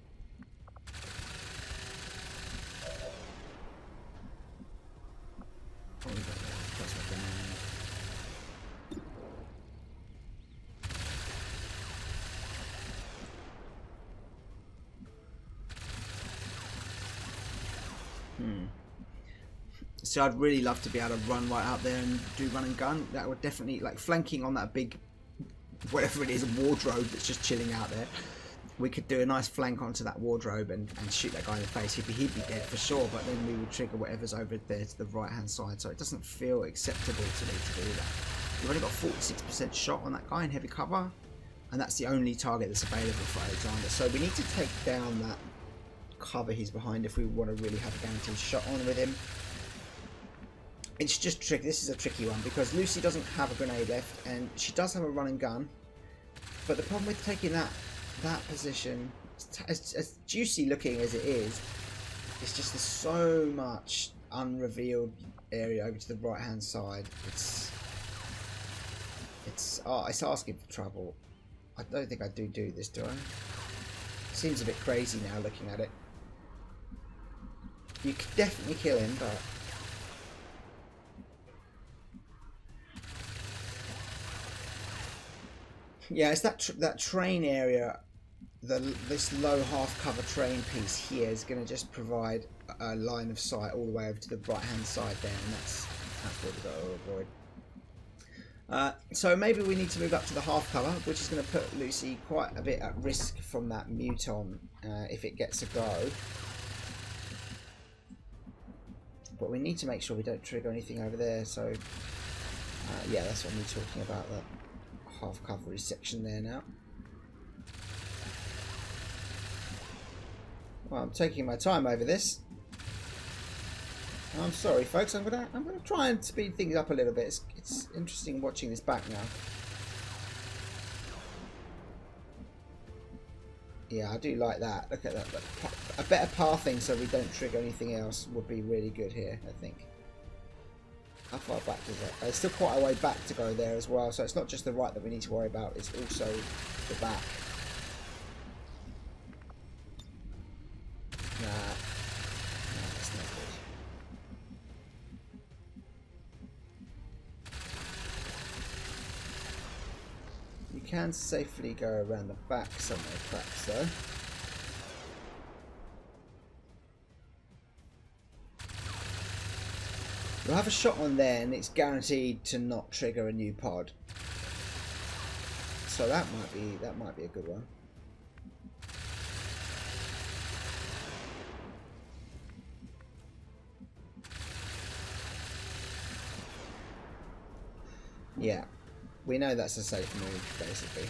So I'd really love to be able to run right out there and do run and gun. That would definitely, like, flanking on that big, whatever it is, wardrobe that's just chilling out there. We could do a nice flank onto that wardrobe and shoot that guy in the face. He'd be dead for sure, but then we would trigger whatever's over there to the right hand side. So it doesn't feel acceptable to me to do that. We've only got 46% shot on that guy in heavy cover, and that's the only target that's available for Alexander. So we need to take down that cover he's behind if we want to really have a guaranteed shot on with him. It's just tricky. This is a tricky one because Lucy doesn't have a grenade left, and she does have a run and gun. But the problem with taking that position, as juicy looking as it is, it's just there's so much unrevealed area over to the right hand side. It's asking for trouble. I don't think I do this, do I? Seems a bit crazy now looking at it. You could definitely kill him, but yeah, it's that train area. This low half cover train piece here is going to just provide a line of sight all the way over to the right hand side there, and that's what we've got to avoid. So maybe we need to move up to the half cover, which is going to put Lucy quite a bit at risk from that Muton if it gets a go. But we need to make sure we don't trigger anything over there. So yeah, that's what I'm talking about. That half coverage section there now. Well, I'm taking my time over this. I'm sorry, folks. I'm gonna try and speed things up a little bit. It's interesting watching this back now. Yeah, I do like that. Look at that. A better pathing so we don't trigger anything else would be really good here, I think. How far back is that? There's still quite a way back to go there as well, so it's not just the right that we need to worry about, it's also the back. can safely go around the back somewhere, perhaps, though. We'll have a shot on there, and it's guaranteed to not trigger a new pod. So that might be a good one. Yeah, we know that's a safe move, basically.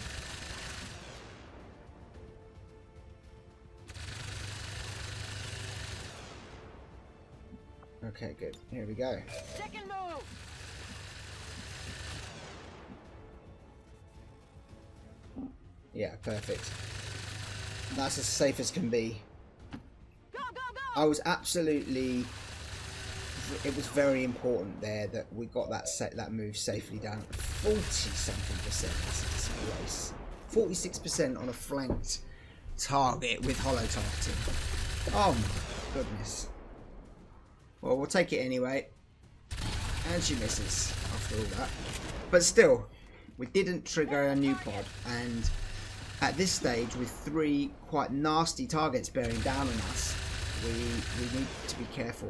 Okay, good. Here we go. Second move. Yeah, perfect. That's as safe as can be. Go, go, go. I was absolutely... It was very important there that we got that move safely done. 40-something%. That's disgrace. 46% on a flanked target with hollow targeting. Oh my goodness. Well, we'll take it anyway. And she misses after all that. But still, we didn't trigger a new pod. And at this stage, with 3 quite nasty targets bearing down on us, we need to be careful.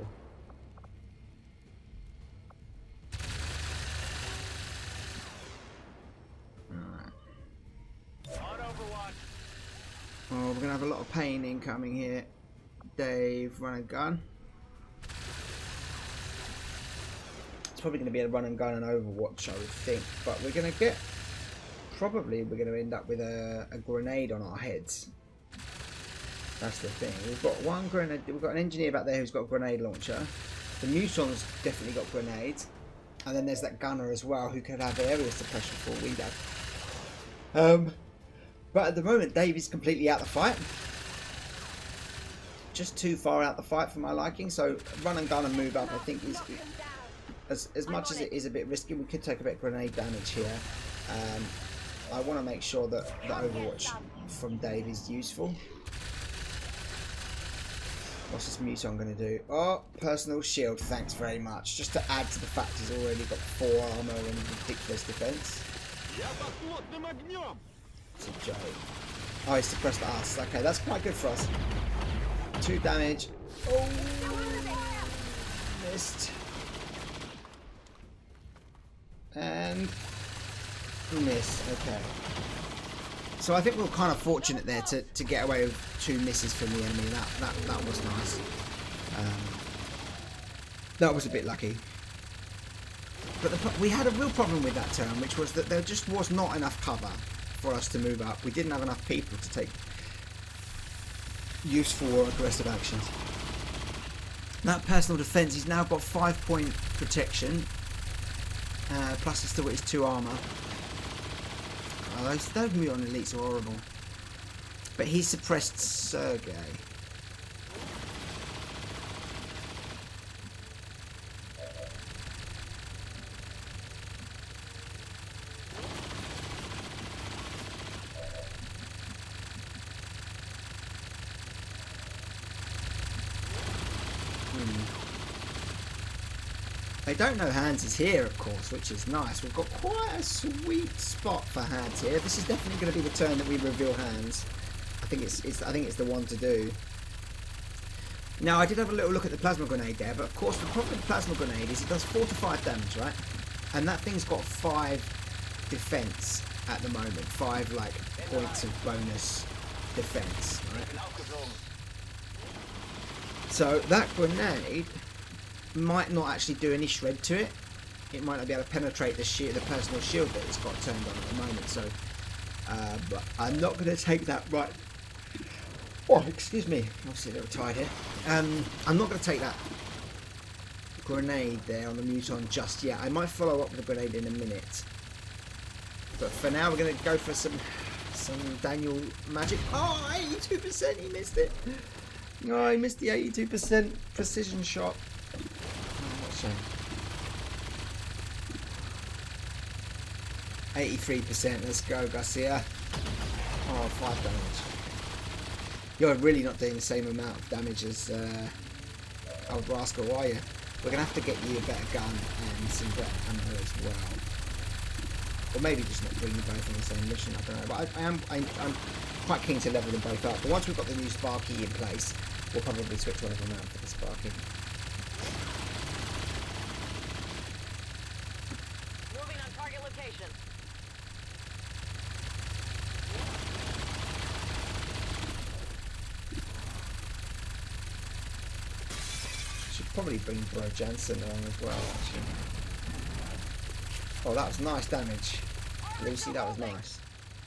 Oh, we're going to have a lot of pain incoming here. Dave, run and gun. It's probably going to be a run and gun and Overwatch, I would think. But we're going to get... Probably we're going to end up with a grenade on our heads. That's the thing. We've got one grenade. We've got an engineer back there who's got a grenade launcher. The Muton's definitely got grenades. And then there's that gunner as well who could have area suppression for all we have. But at the moment, Dave is completely out the fight. Just too far out the fight for my liking. So run and gun and move up, I think, is as much as it is a bit risky. We could take a bit of grenade damage here. I want to make sure that the Overwatch from Dave is useful. What's this Muton going to do? Oh, personal shield. Thanks very much. Just to add to the fact he's already got 4 armor and ridiculous defense. It's a joke. Oh, he's suppressed us. Okay, that's quite good for us. 2 damage. Oh, missed. And miss. Okay. So I think we were kind of fortunate there to get away with 2 misses from the enemy. That was nice. That was a bit lucky. But we had a real problem with that turn, which was that there just was not enough cover for us to move up. We didn't have enough people to take useful or aggressive actions. That personal defense, he's now got 5-point protection. Plus he's still got his 2 armor. Oh, those Muton elites are horrible. But he suppressed Sergei. They don't know Hans is here, of course, which is nice. We've got quite a sweet spot for Hans here. This is definitely going to be the turn that we reveal Hans. I think it's the one to do. Now, I did have a little look at the plasma grenade there, but of course the problem with the plasma grenade is it does 4 to 5 damage, right? And that thing's got 5 defense at the moment, 5 like points of bonus defense, right? So that grenade might not actually do any shred to it. It might not be able to penetrate the personal shield that it's got turned on at the moment. So, but I'm not going to take that right. Oh, excuse me. Obviously a little tired here. I'm not going to take that grenade there on the Muton just yet. I might follow up with a grenade in a minute. But for now, we're going to go for some Daniel magic. Oh, 82%. He missed it. Oh, he missed the 82% precision shot. 83%. Let's go, Garcia. Oh, 5 damage. You're really not doing the same amount of damage as old Rascal, are you? We're gonna have to get you a better gun and some better ammo as well. Or maybe just not bring you both on the same mission, I don't know. But I'm quite keen to level them both up. But once we've got the new Sparky in place, we'll probably switch one of them out for the Sparky. Moving on target location. Should probably bring Bro Jansen along as well, actually. Oh, that was nice damage. Lucy, that was nice.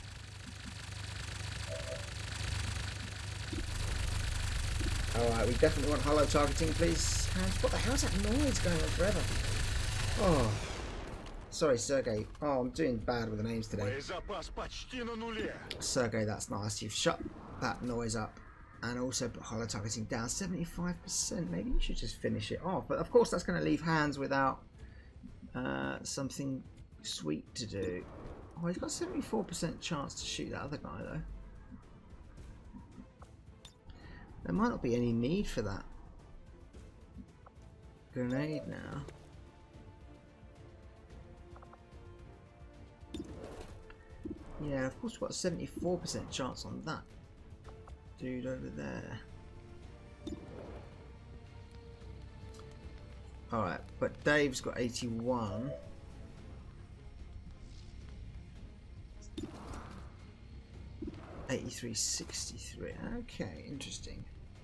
Alright, we definitely want hollow targeting, please. What the hell's that noise going on forever? Oh. Sorry, Sergey. Oh, I'm doing bad with the names today. Sergey, that's nice. You've shut that noise up. And also put hollow targeting down 75%. Maybe you should just finish it off. But of course that's going to leave hands without something sweet to do. Oh, he's got 74% chance to shoot that other guy though. There might not be any need for that grenade now. Yeah, of course we've got a 74% chance on that dude over there. Alright, but Dave's got 81. $83.63. Okay, interesting.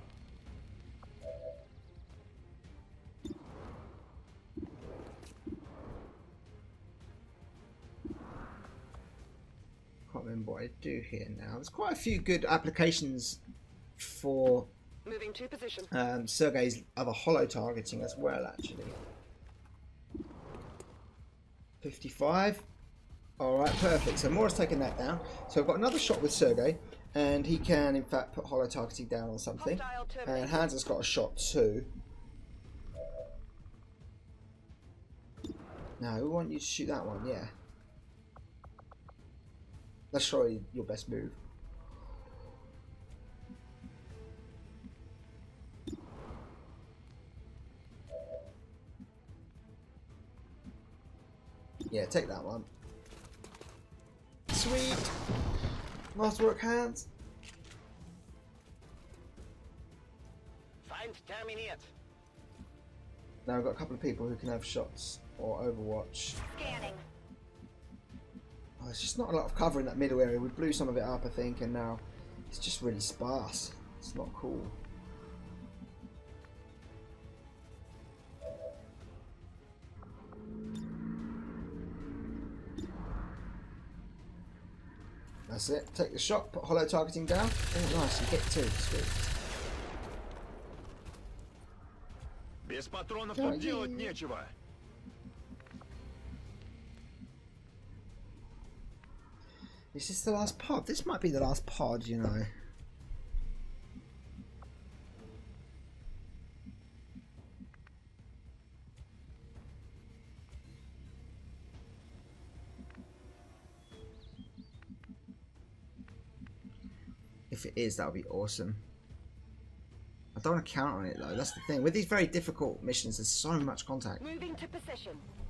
Can't remember what I do here now. There's quite a few good applications for Moving to position. Sergey's other hollow targeting as well, actually. 55. Alright, perfect. So Mora's taken that down. So I've got another shot with Sergey, and he can in fact put hollow targeting down on something. And Hans has got a shot too. Now, we want you to shoot that one, yeah. That's surely your best move. Yeah, take that one. Sweet! Masterwork Hands. Feind terminiert. Now I've got a couple of people who can have shots or Overwatch. Scanning. Oh, there's just not a lot of cover in that middle area. We blew some of it up, I think, and now it's just really sparse. It's not cool. That's it. Take the shot, put hollow targeting down. Oh, nice. You get two. Sweet. Без патронов тут делать нечего. Is this the last pod? This might be the last pod, you know. If it is, that would be awesome. I don't want to count on it though. That's the thing. With these very difficult missions, there's so much contact. Moving to position.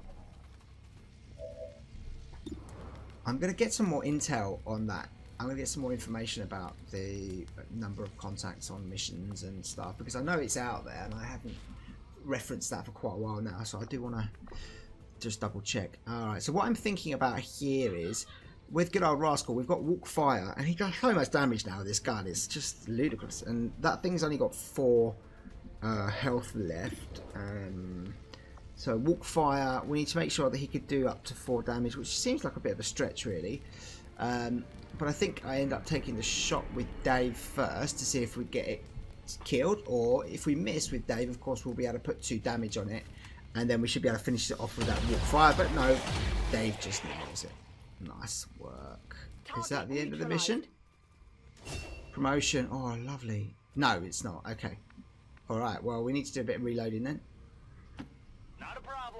I'm going to get some more intel on that. I'm going to get some more information about the number of contacts on missions and stuff, because I know it's out there and I haven't referenced that for quite a while now, so I do want to just double check. Alright, so what I'm thinking about here is, with good old Rascal, we've got Walk Fire, and he does so much damage now with this gun, it's just ludicrous. And that thing's only got 4 health left. So Walk Fire, we need to make sure that he could do up to 4 damage, which seems like a bit of a stretch really. But I think I end up taking the shot with Dave first to see if we get it killed, or if we miss with Dave, of course we'll be able to put 2 damage on it, and then we should be able to finish it off with that Walk Fire. But no, Dave just nails it. Nice work. Is that the end of the mission? Promotion. Oh, lovely. No, it's not. Okay. Alright, well, we need to do a bit of reloading then. Not a problem.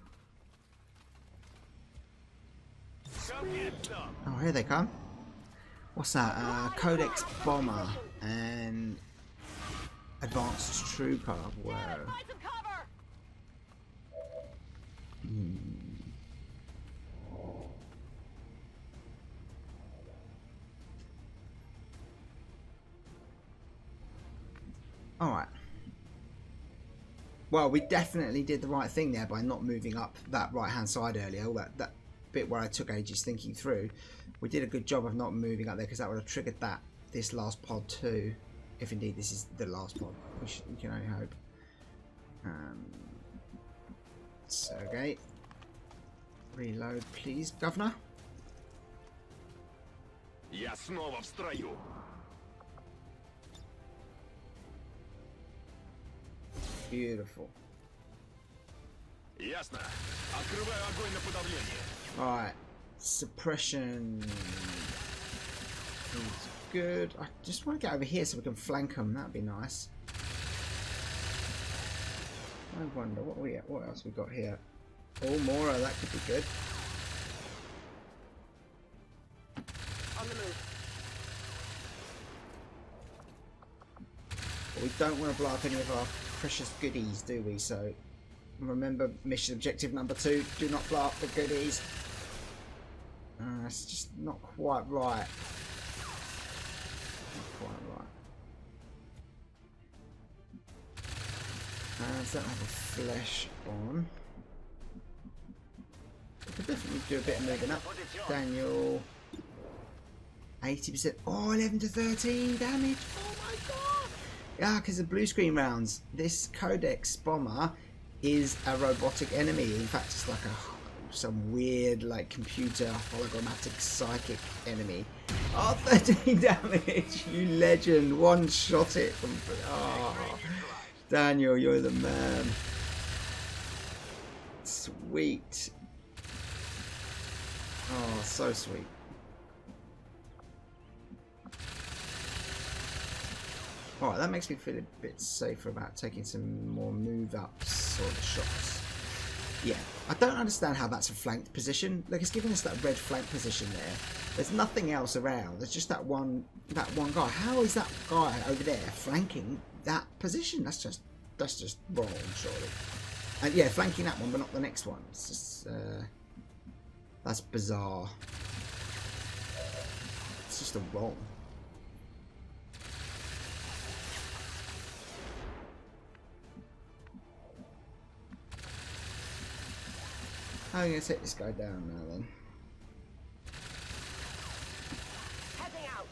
Oh, here they come. What's that? Codex Bomber and Advanced Trooper. Whoa. Find some cover. Alright. Well, we definitely did the right thing there by not moving up that right hand side earlier. All that bit where I took ages thinking through. We did a good job of not moving up there, because that would have triggered this last pod too. If indeed this is the last pod. We can only hope. Sergey. Reload, please, Governor. Я снова в строю. Beautiful. Ясно. Открываю огонь на подавление. Alright. Suppression is good. I just want to get over here so we can flank them. That'd be nice. I wonder what else we got here. Oh, Mora, that could be good. On the move. But we don't want to blow up any of our precious goodies, do we? So remember mission objective number 2, do not blow up the goodies. It's just not quite right. Not quite right. Don't have a flesh on. We could definitely do a bit of moving up. Daniel. 80%. Oh, 11 to 13 damage. Oh my god. Yeah, because of blue screen rounds. This Codex bomber is a robotic enemy. In fact, it's like some weird, like, computer hologrammatic psychic enemy. Oh, 13 damage. You legend. One shot it from. Oh, Daniel, you're the man. Sweet. Oh, so sweet. Alright, that makes me feel a bit safer about taking some more move up sort of shots. Yeah, I don't understand how that's a flanked position. Like, it's giving us that red flank position there. There's nothing else around. There's just that one guy. How is that guy over there flanking that position? That's just wrong, surely. And yeah, flanking that one, but not the next one. It's just that's bizarre. It's just a wrong. I'm going to take this guy down now then. Heading out.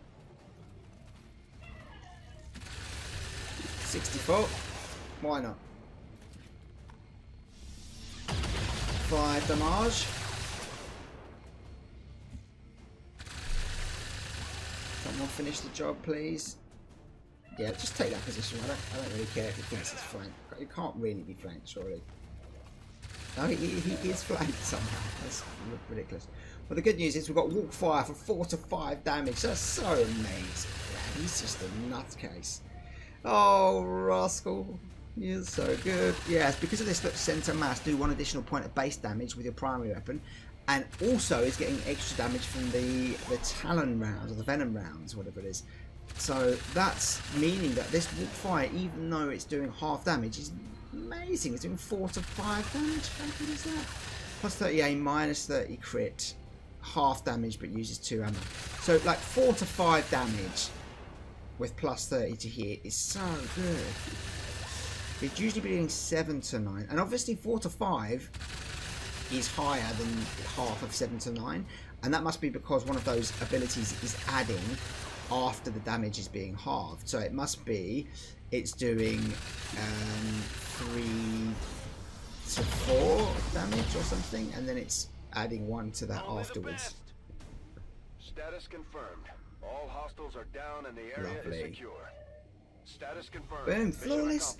64. Why not? 5 damage. Someone finish the job, please. Yeah, just take that position. I don't really care if he thinks it's flanked. It can't really be flanked, surely. No, he is flanked somehow. That's ridiculous. Well, the good news is we've got walk fire for 4 to 5 damage. That's so amazing. Yeah, he's just a nutcase. Oh, rascal. You're so good. Yeah, it's because of this center mass. Do 1 additional point of base damage with your primary weapon. And also is getting extra damage from the Talon rounds, or the Venom rounds, whatever it is. So that's meaning that this walk fire, even though it's doing half damage, is amazing. It's doing 4 to 5 damage. How good is that? Plus 30 aim, minus 30 crit, half damage, but uses 2 ammo. So like 4 to 5 damage with plus 30 to hit is so good. It's usually doing 7 to 9, and obviously 4 to 5 is higher than half of 7 to 9, and that must be because one of those abilities is adding after the damage is being halved. So it must be it's doing 3 to 4 damage or something, and then it's adding 1 to that afterwards. Status confirmed. All hostiles are down and the area is secure. Status confirmed. Boom, flawless.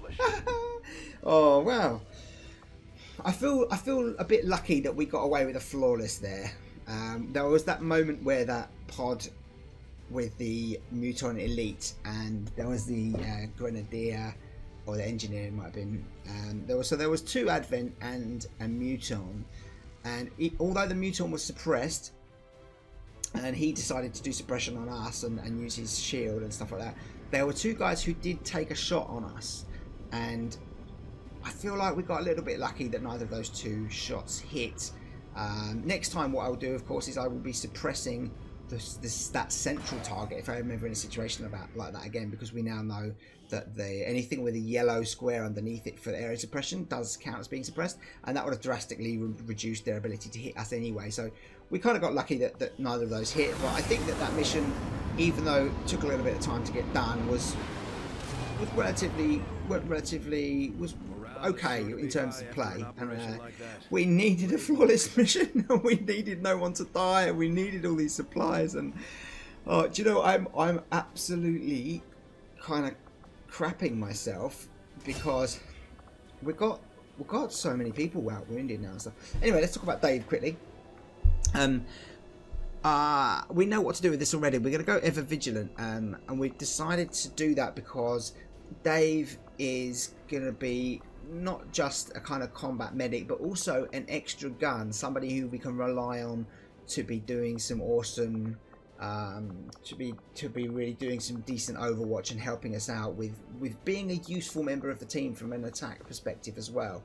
Oh wow. I feel a bit lucky that we got away with a flawless there. There was that moment where that pod with the Muton Elite, and there was the Grenadier, or the Engineer it might have been. There was 2 Advent and a Muton, and although the Muton was suppressed, and he decided to do suppression on us and use his shield and stuff like that, there were 2 guys who did take a shot on us, and I feel like we got a little bit lucky that neither of those 2 shots hit. Next time what I'll do, of course, is I will be suppressing that central target if I'm ever in a situation like that again, because we now know that anything with a yellow square underneath it for area suppression does count as being suppressed, and that would have drastically reduced their ability to hit us anyway. So we kind of got lucky that neither of those hit. But I think that mission, even though it took a little bit of time to get done, was relatively okay in terms of play. And we needed a flawless mission. We needed no one to die, and we needed all these supplies. And do you know, I'm absolutely kind of crapping myself because we've got so many people out wounded now and stuff. Anyway, let's talk about Dave quickly. We know what to do with this already. We're going to go ever vigilant, and we've decided to do that because Dave is going to be not just a kind of combat medic, but also an extra gun, somebody who we can rely on to be doing some awesome to be really doing some decent overwatch and helping us out with being a useful member of the team from an attack perspective as well.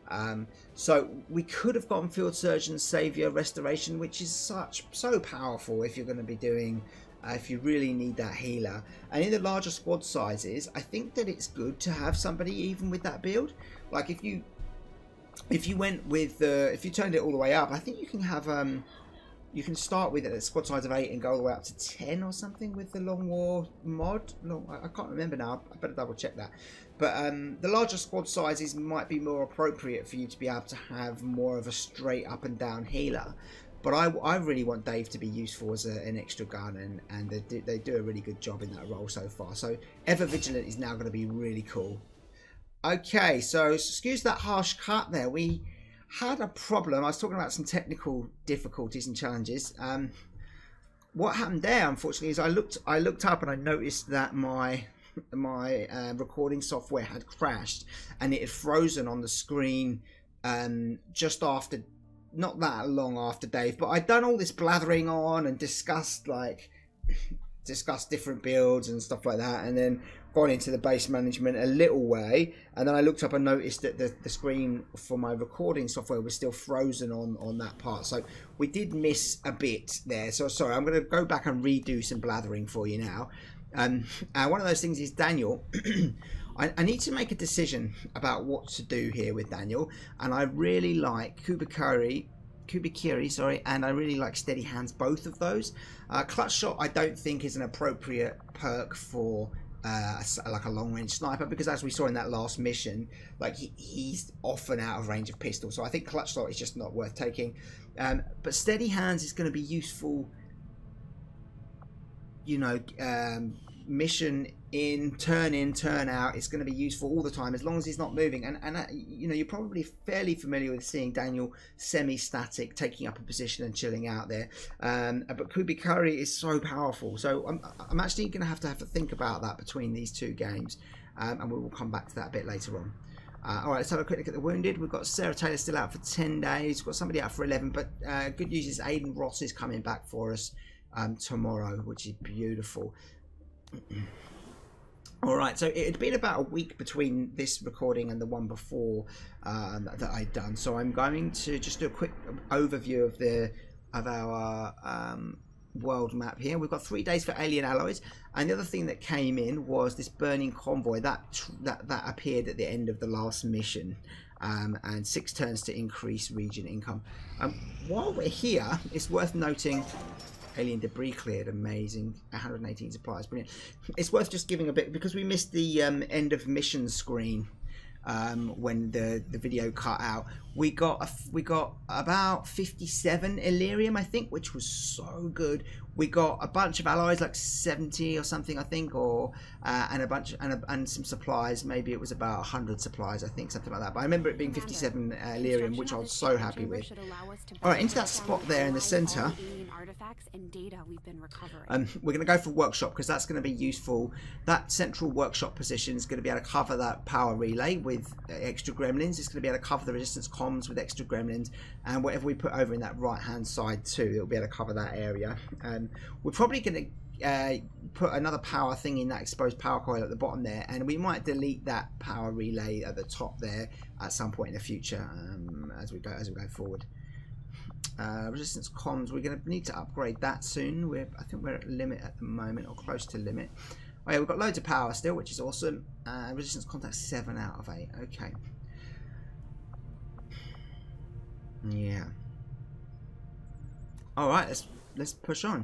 So we could have gotten Field Surgeon, Saviour, Restoration, which is so powerful if you're going to be doing if you really need that healer. And in the larger squad sizes, I think that it's good to have somebody even with that build. Like if you went with if you turned it all the way up, I think you can have you can start with a squad size of 8 and go all the way up to 10 or something with the Long War mod. I can't remember now. I better double check that. But the larger squad sizes might be more appropriate for you to be able to have more of a straight up and down healer. But I really want Dave to be useful as an extra gun, and they do a really good job in that role so far. So Ever Vigilant is now going to be really cool. Okay, so excuse that harsh cut there. We had a problem. I was talking about some technical difficulties and challenges. What happened there, unfortunately, is I looked up and I noticed that my recording software had crashed and it had frozen on the screen just after, not that long after Dave, but I'd done all this blathering on and discussed different builds and stuff like that, and then gone into the base management a little way, and then I looked up and noticed that the screen for my recording software was still frozen on that part. So we did miss a bit there. So sorry, I'm going to go back and redo some blathering for you now. One of those things is Daniel. I need to make a decision about what to do here with Daniel, and I really like Kubikiri, sorry, and I really like Steady Hands, both of those. Clutch Shot I don't think is an appropriate perk for like a long range sniper, because as we saw in that last mission, like he's often out of range of pistol, so I think Clutch Shot is just not worth taking. But Steady Hands is going to be useful, you know, mission in, turn out. It's going to be useful all the time as long as he's not moving, and you know, you're probably fairly familiar with seeing Daniel semi-static, taking up a position and chilling out there. But Kubikari is so powerful, so I'm actually going to have to think about that between these two games, and we will come back to that a bit later on. Alright, let's have a quick look at the wounded. We've got Sarah Taylor still out for 10 days. We've got somebody out for 11, but good news is Aiden Ross is coming back for us tomorrow, which is beautiful. Alright, so it had been about a week between this recording and the one before that I'd done, so I'm going to just do a quick overview of our world map here. We've got 3 days for alien alloys, and the other thing that came in was this burning convoy that appeared at the end of the last mission, and 6 turns to increase region income. While we're here, it's worth noting alien debris cleared, amazing. 118 supplies, brilliant. It's worth just giving a bit, because we missed the end of mission screen when the video cut out. We got about 57 Illyrium, I think, which was so good. We got a bunch of alloys, like 70 or something, I think, or and a bunch and some supplies. Maybe it was about 100 supplies, I think, something like that. But I remember it being 57 Illyrium, which I was so happy with. All right, into that spot there in the center. We're going to go for workshop, because that's going to be useful. That central workshop position is going to be able to cover that power relay with extra gremlins. It's going to be able to cover the resistance comms with extra gremlins, and whatever we put over in that right hand side too, it'll be able to cover that area. We're probably going to put another power thing in that exposed power coil at the bottom there, and we might delete that power relay at the top there at some point in the future, as we go forward. Resistance comms, we're going to need to upgrade that soon. I think we're at limit at the moment, or close to limit. Oh yeah, we've got loads of power still, which is awesome. Resistance contact 7 out of 8. Okay. Yeah. All right, let's push on.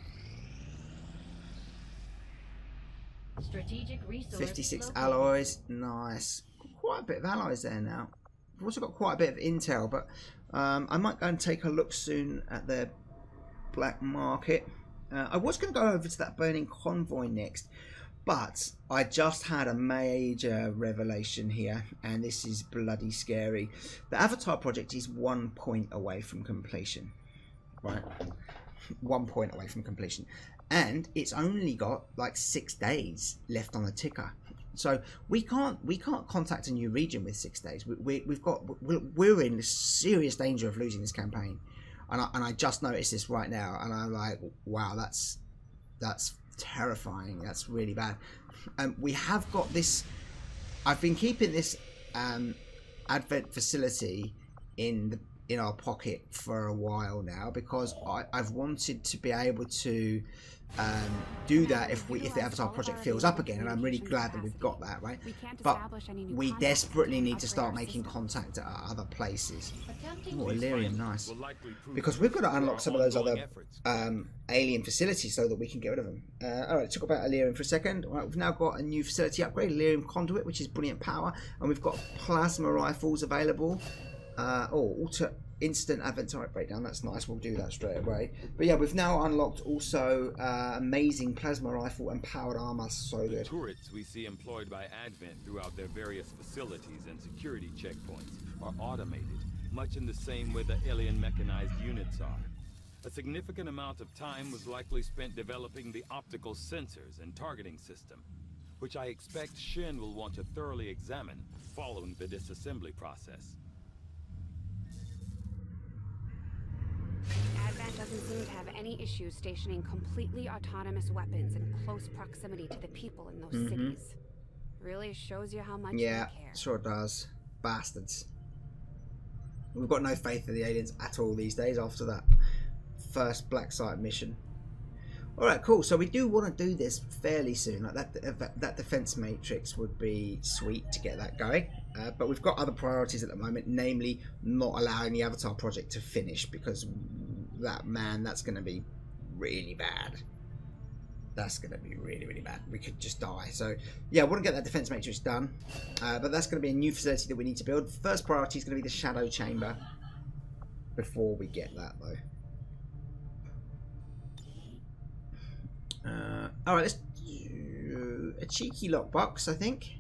Strategic resource 56 located. alloys, nice. Quite a bit of alloys there now. We've also got quite a bit of intel, but I might go and take a look soon at their black market. I was going to go over to that burning convoy next, but I just had a major revelation here, and this is bloody scary. The Avatar project is 1 point away from completion, right? 1 point away from completion, and it's only got like 6 days left on the ticker. So we can't contact a new region with 6 days. We're in serious danger of losing this campaign, and I just noticed this right now, and I'm like, wow, that's terrifying. That's really bad. We have got this. I've been keeping this Advent facility in our pocket for a while now, because I've wanted to be able to do that if the Avatar project fills up again, and I'm really glad that we've got that, right? But we desperately need to start making contact at other places. Oh, Illyrium, nice. Because we've got to unlock some of those other alien facilities so that we can get rid of them. Alright, talk about Illyrium for a second. Right, we've now got a new facility upgrade, Illyrium Conduit, which is brilliant power, and we've got plasma rifles available. Instant Adventaric breakdown, that's nice, we'll do that straight away. But yeah, we've now unlocked also amazing plasma rifle and powered armor, so good. Turrets we see employed by Advent throughout their various facilities and security checkpoints are automated, much in the same way the alien mechanized units are. A significant amount of time was likely spent developing the optical sensors and targeting system, which I expect Shen will want to thoroughly examine following the disassembly process. Advent doesn't seem to have any issues stationing completely autonomous weapons in close proximity to the people in those cities. Really shows you how much they care. Sure does. Bastards. We've got no faith in the aliens at all these days after that first black site mission. Alright, cool. So we do want to do this fairly soon. Like that defense matrix would be sweet to get that going. But we've got other priorities at the moment, namely not allowing the Avatar project to finish, because that's going to be really bad. That's going to be really, really bad. We could just die. So yeah, I want to get that defense matrix done. But that's going to be a new facility that we need to build. First priority is going to be the shadow chamber before we get that, though. Alright, let's do a cheeky lockbox, I think.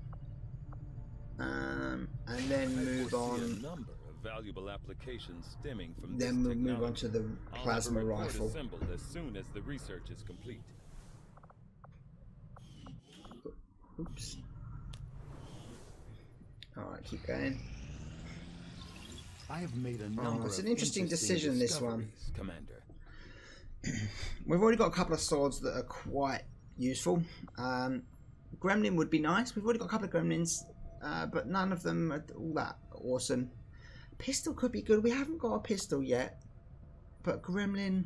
And then move on. A number of valuable applications stemming from then we'll move on to the plasma rifle. Assembled as soon as the research is complete. Oops. Alright, keep going. I have made a number it's an interesting decision, this one. Commander. We've already got a couple of swords that are quite useful. Gremlin would be nice. We've already got a couple of gremlins, but none of them are all that awesome. Pistol could be good. We haven't got a pistol yet, but gremlin,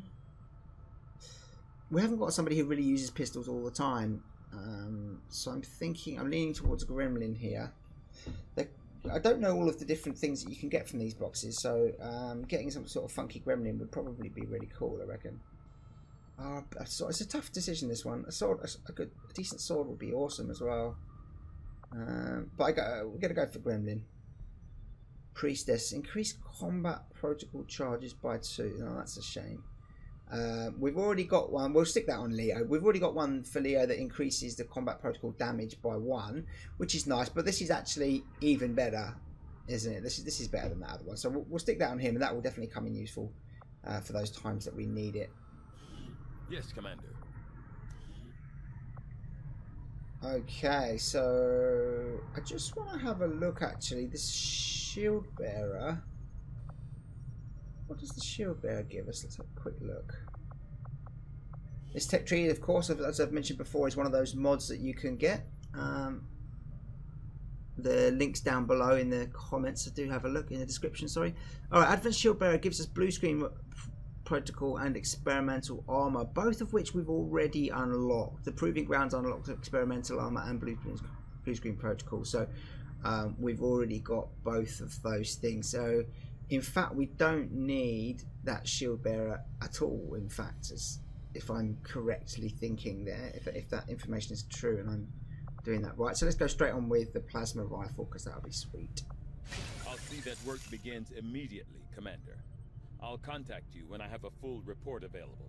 we haven't got somebody who really uses pistols all the time. So I'm leaning towards a gremlin here. I don't know all of the different things that you can get from these boxes, so getting some sort of funky gremlin would probably be really cool, I reckon. It's a tough decision, this one. A decent sword would be awesome as well. But we're going to go for gremlin. Priestess. Increase combat protocol charges by 2. No, that's a shame. We've already got one. We'll stick that on Leo. We've already got one for Leo that increases the combat protocol damage by 1, which is nice. But this is actually even better, isn't it? This is better than that other one. So we'll stick that on him, and that will definitely come in useful for those times that we need it. Yes, Commander. Okay, so I just want to have a look. Actually, this shield bearer. What does the shield bearer give us? Let's have a quick look. This tech tree, of course, as I've mentioned before, is one of those mods that you can get. the links down below in the comments. So do have a look in the description. Sorry. All right, Advent Shield Bearer gives us blue screen protocol and experimental armor, both of which we've already unlocked. The Proving Grounds unlocked experimental armor and blue screen protocol. So we've already got both of those things. So in fact, we don't need that shield bearer at all. In fact, if I'm correctly thinking there, if that information is true and I'm doing that right. So let's go straight on with the plasma rifle, because that'll be sweet. I'll see that work begins immediately, Commander. I'll contact you when I have a full report available.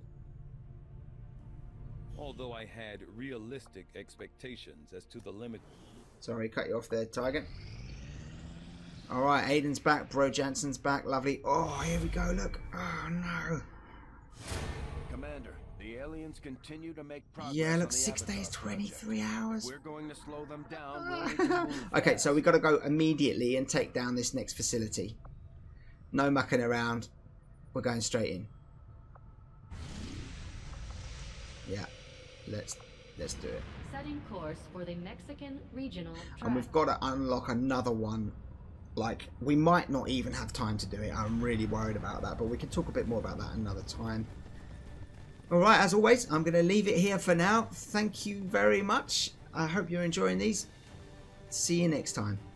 Although I had realistic expectations as to the limit... Sorry, cut you off there, Tiger. Alright, Aiden's back, Bro Jansen's back, lovely. Oh, here we go, look. Oh, no. Commander, the aliens continue to make progress. Yeah, look, 6 days, 23 hours. We're going to slow them down. Okay, so we got to go immediately and take down this next facility. No mucking around. We're going straight in. Yeah, let's do it. Setting course for the Mexican regional track. And we've got to unlock another one. Like, we might not even have time to do it. I'm really worried about that, but we can talk a bit more about that another time. Alright, as always, I'm going to leave it here for now. Thank you very much. I hope you're enjoying these. See you next time.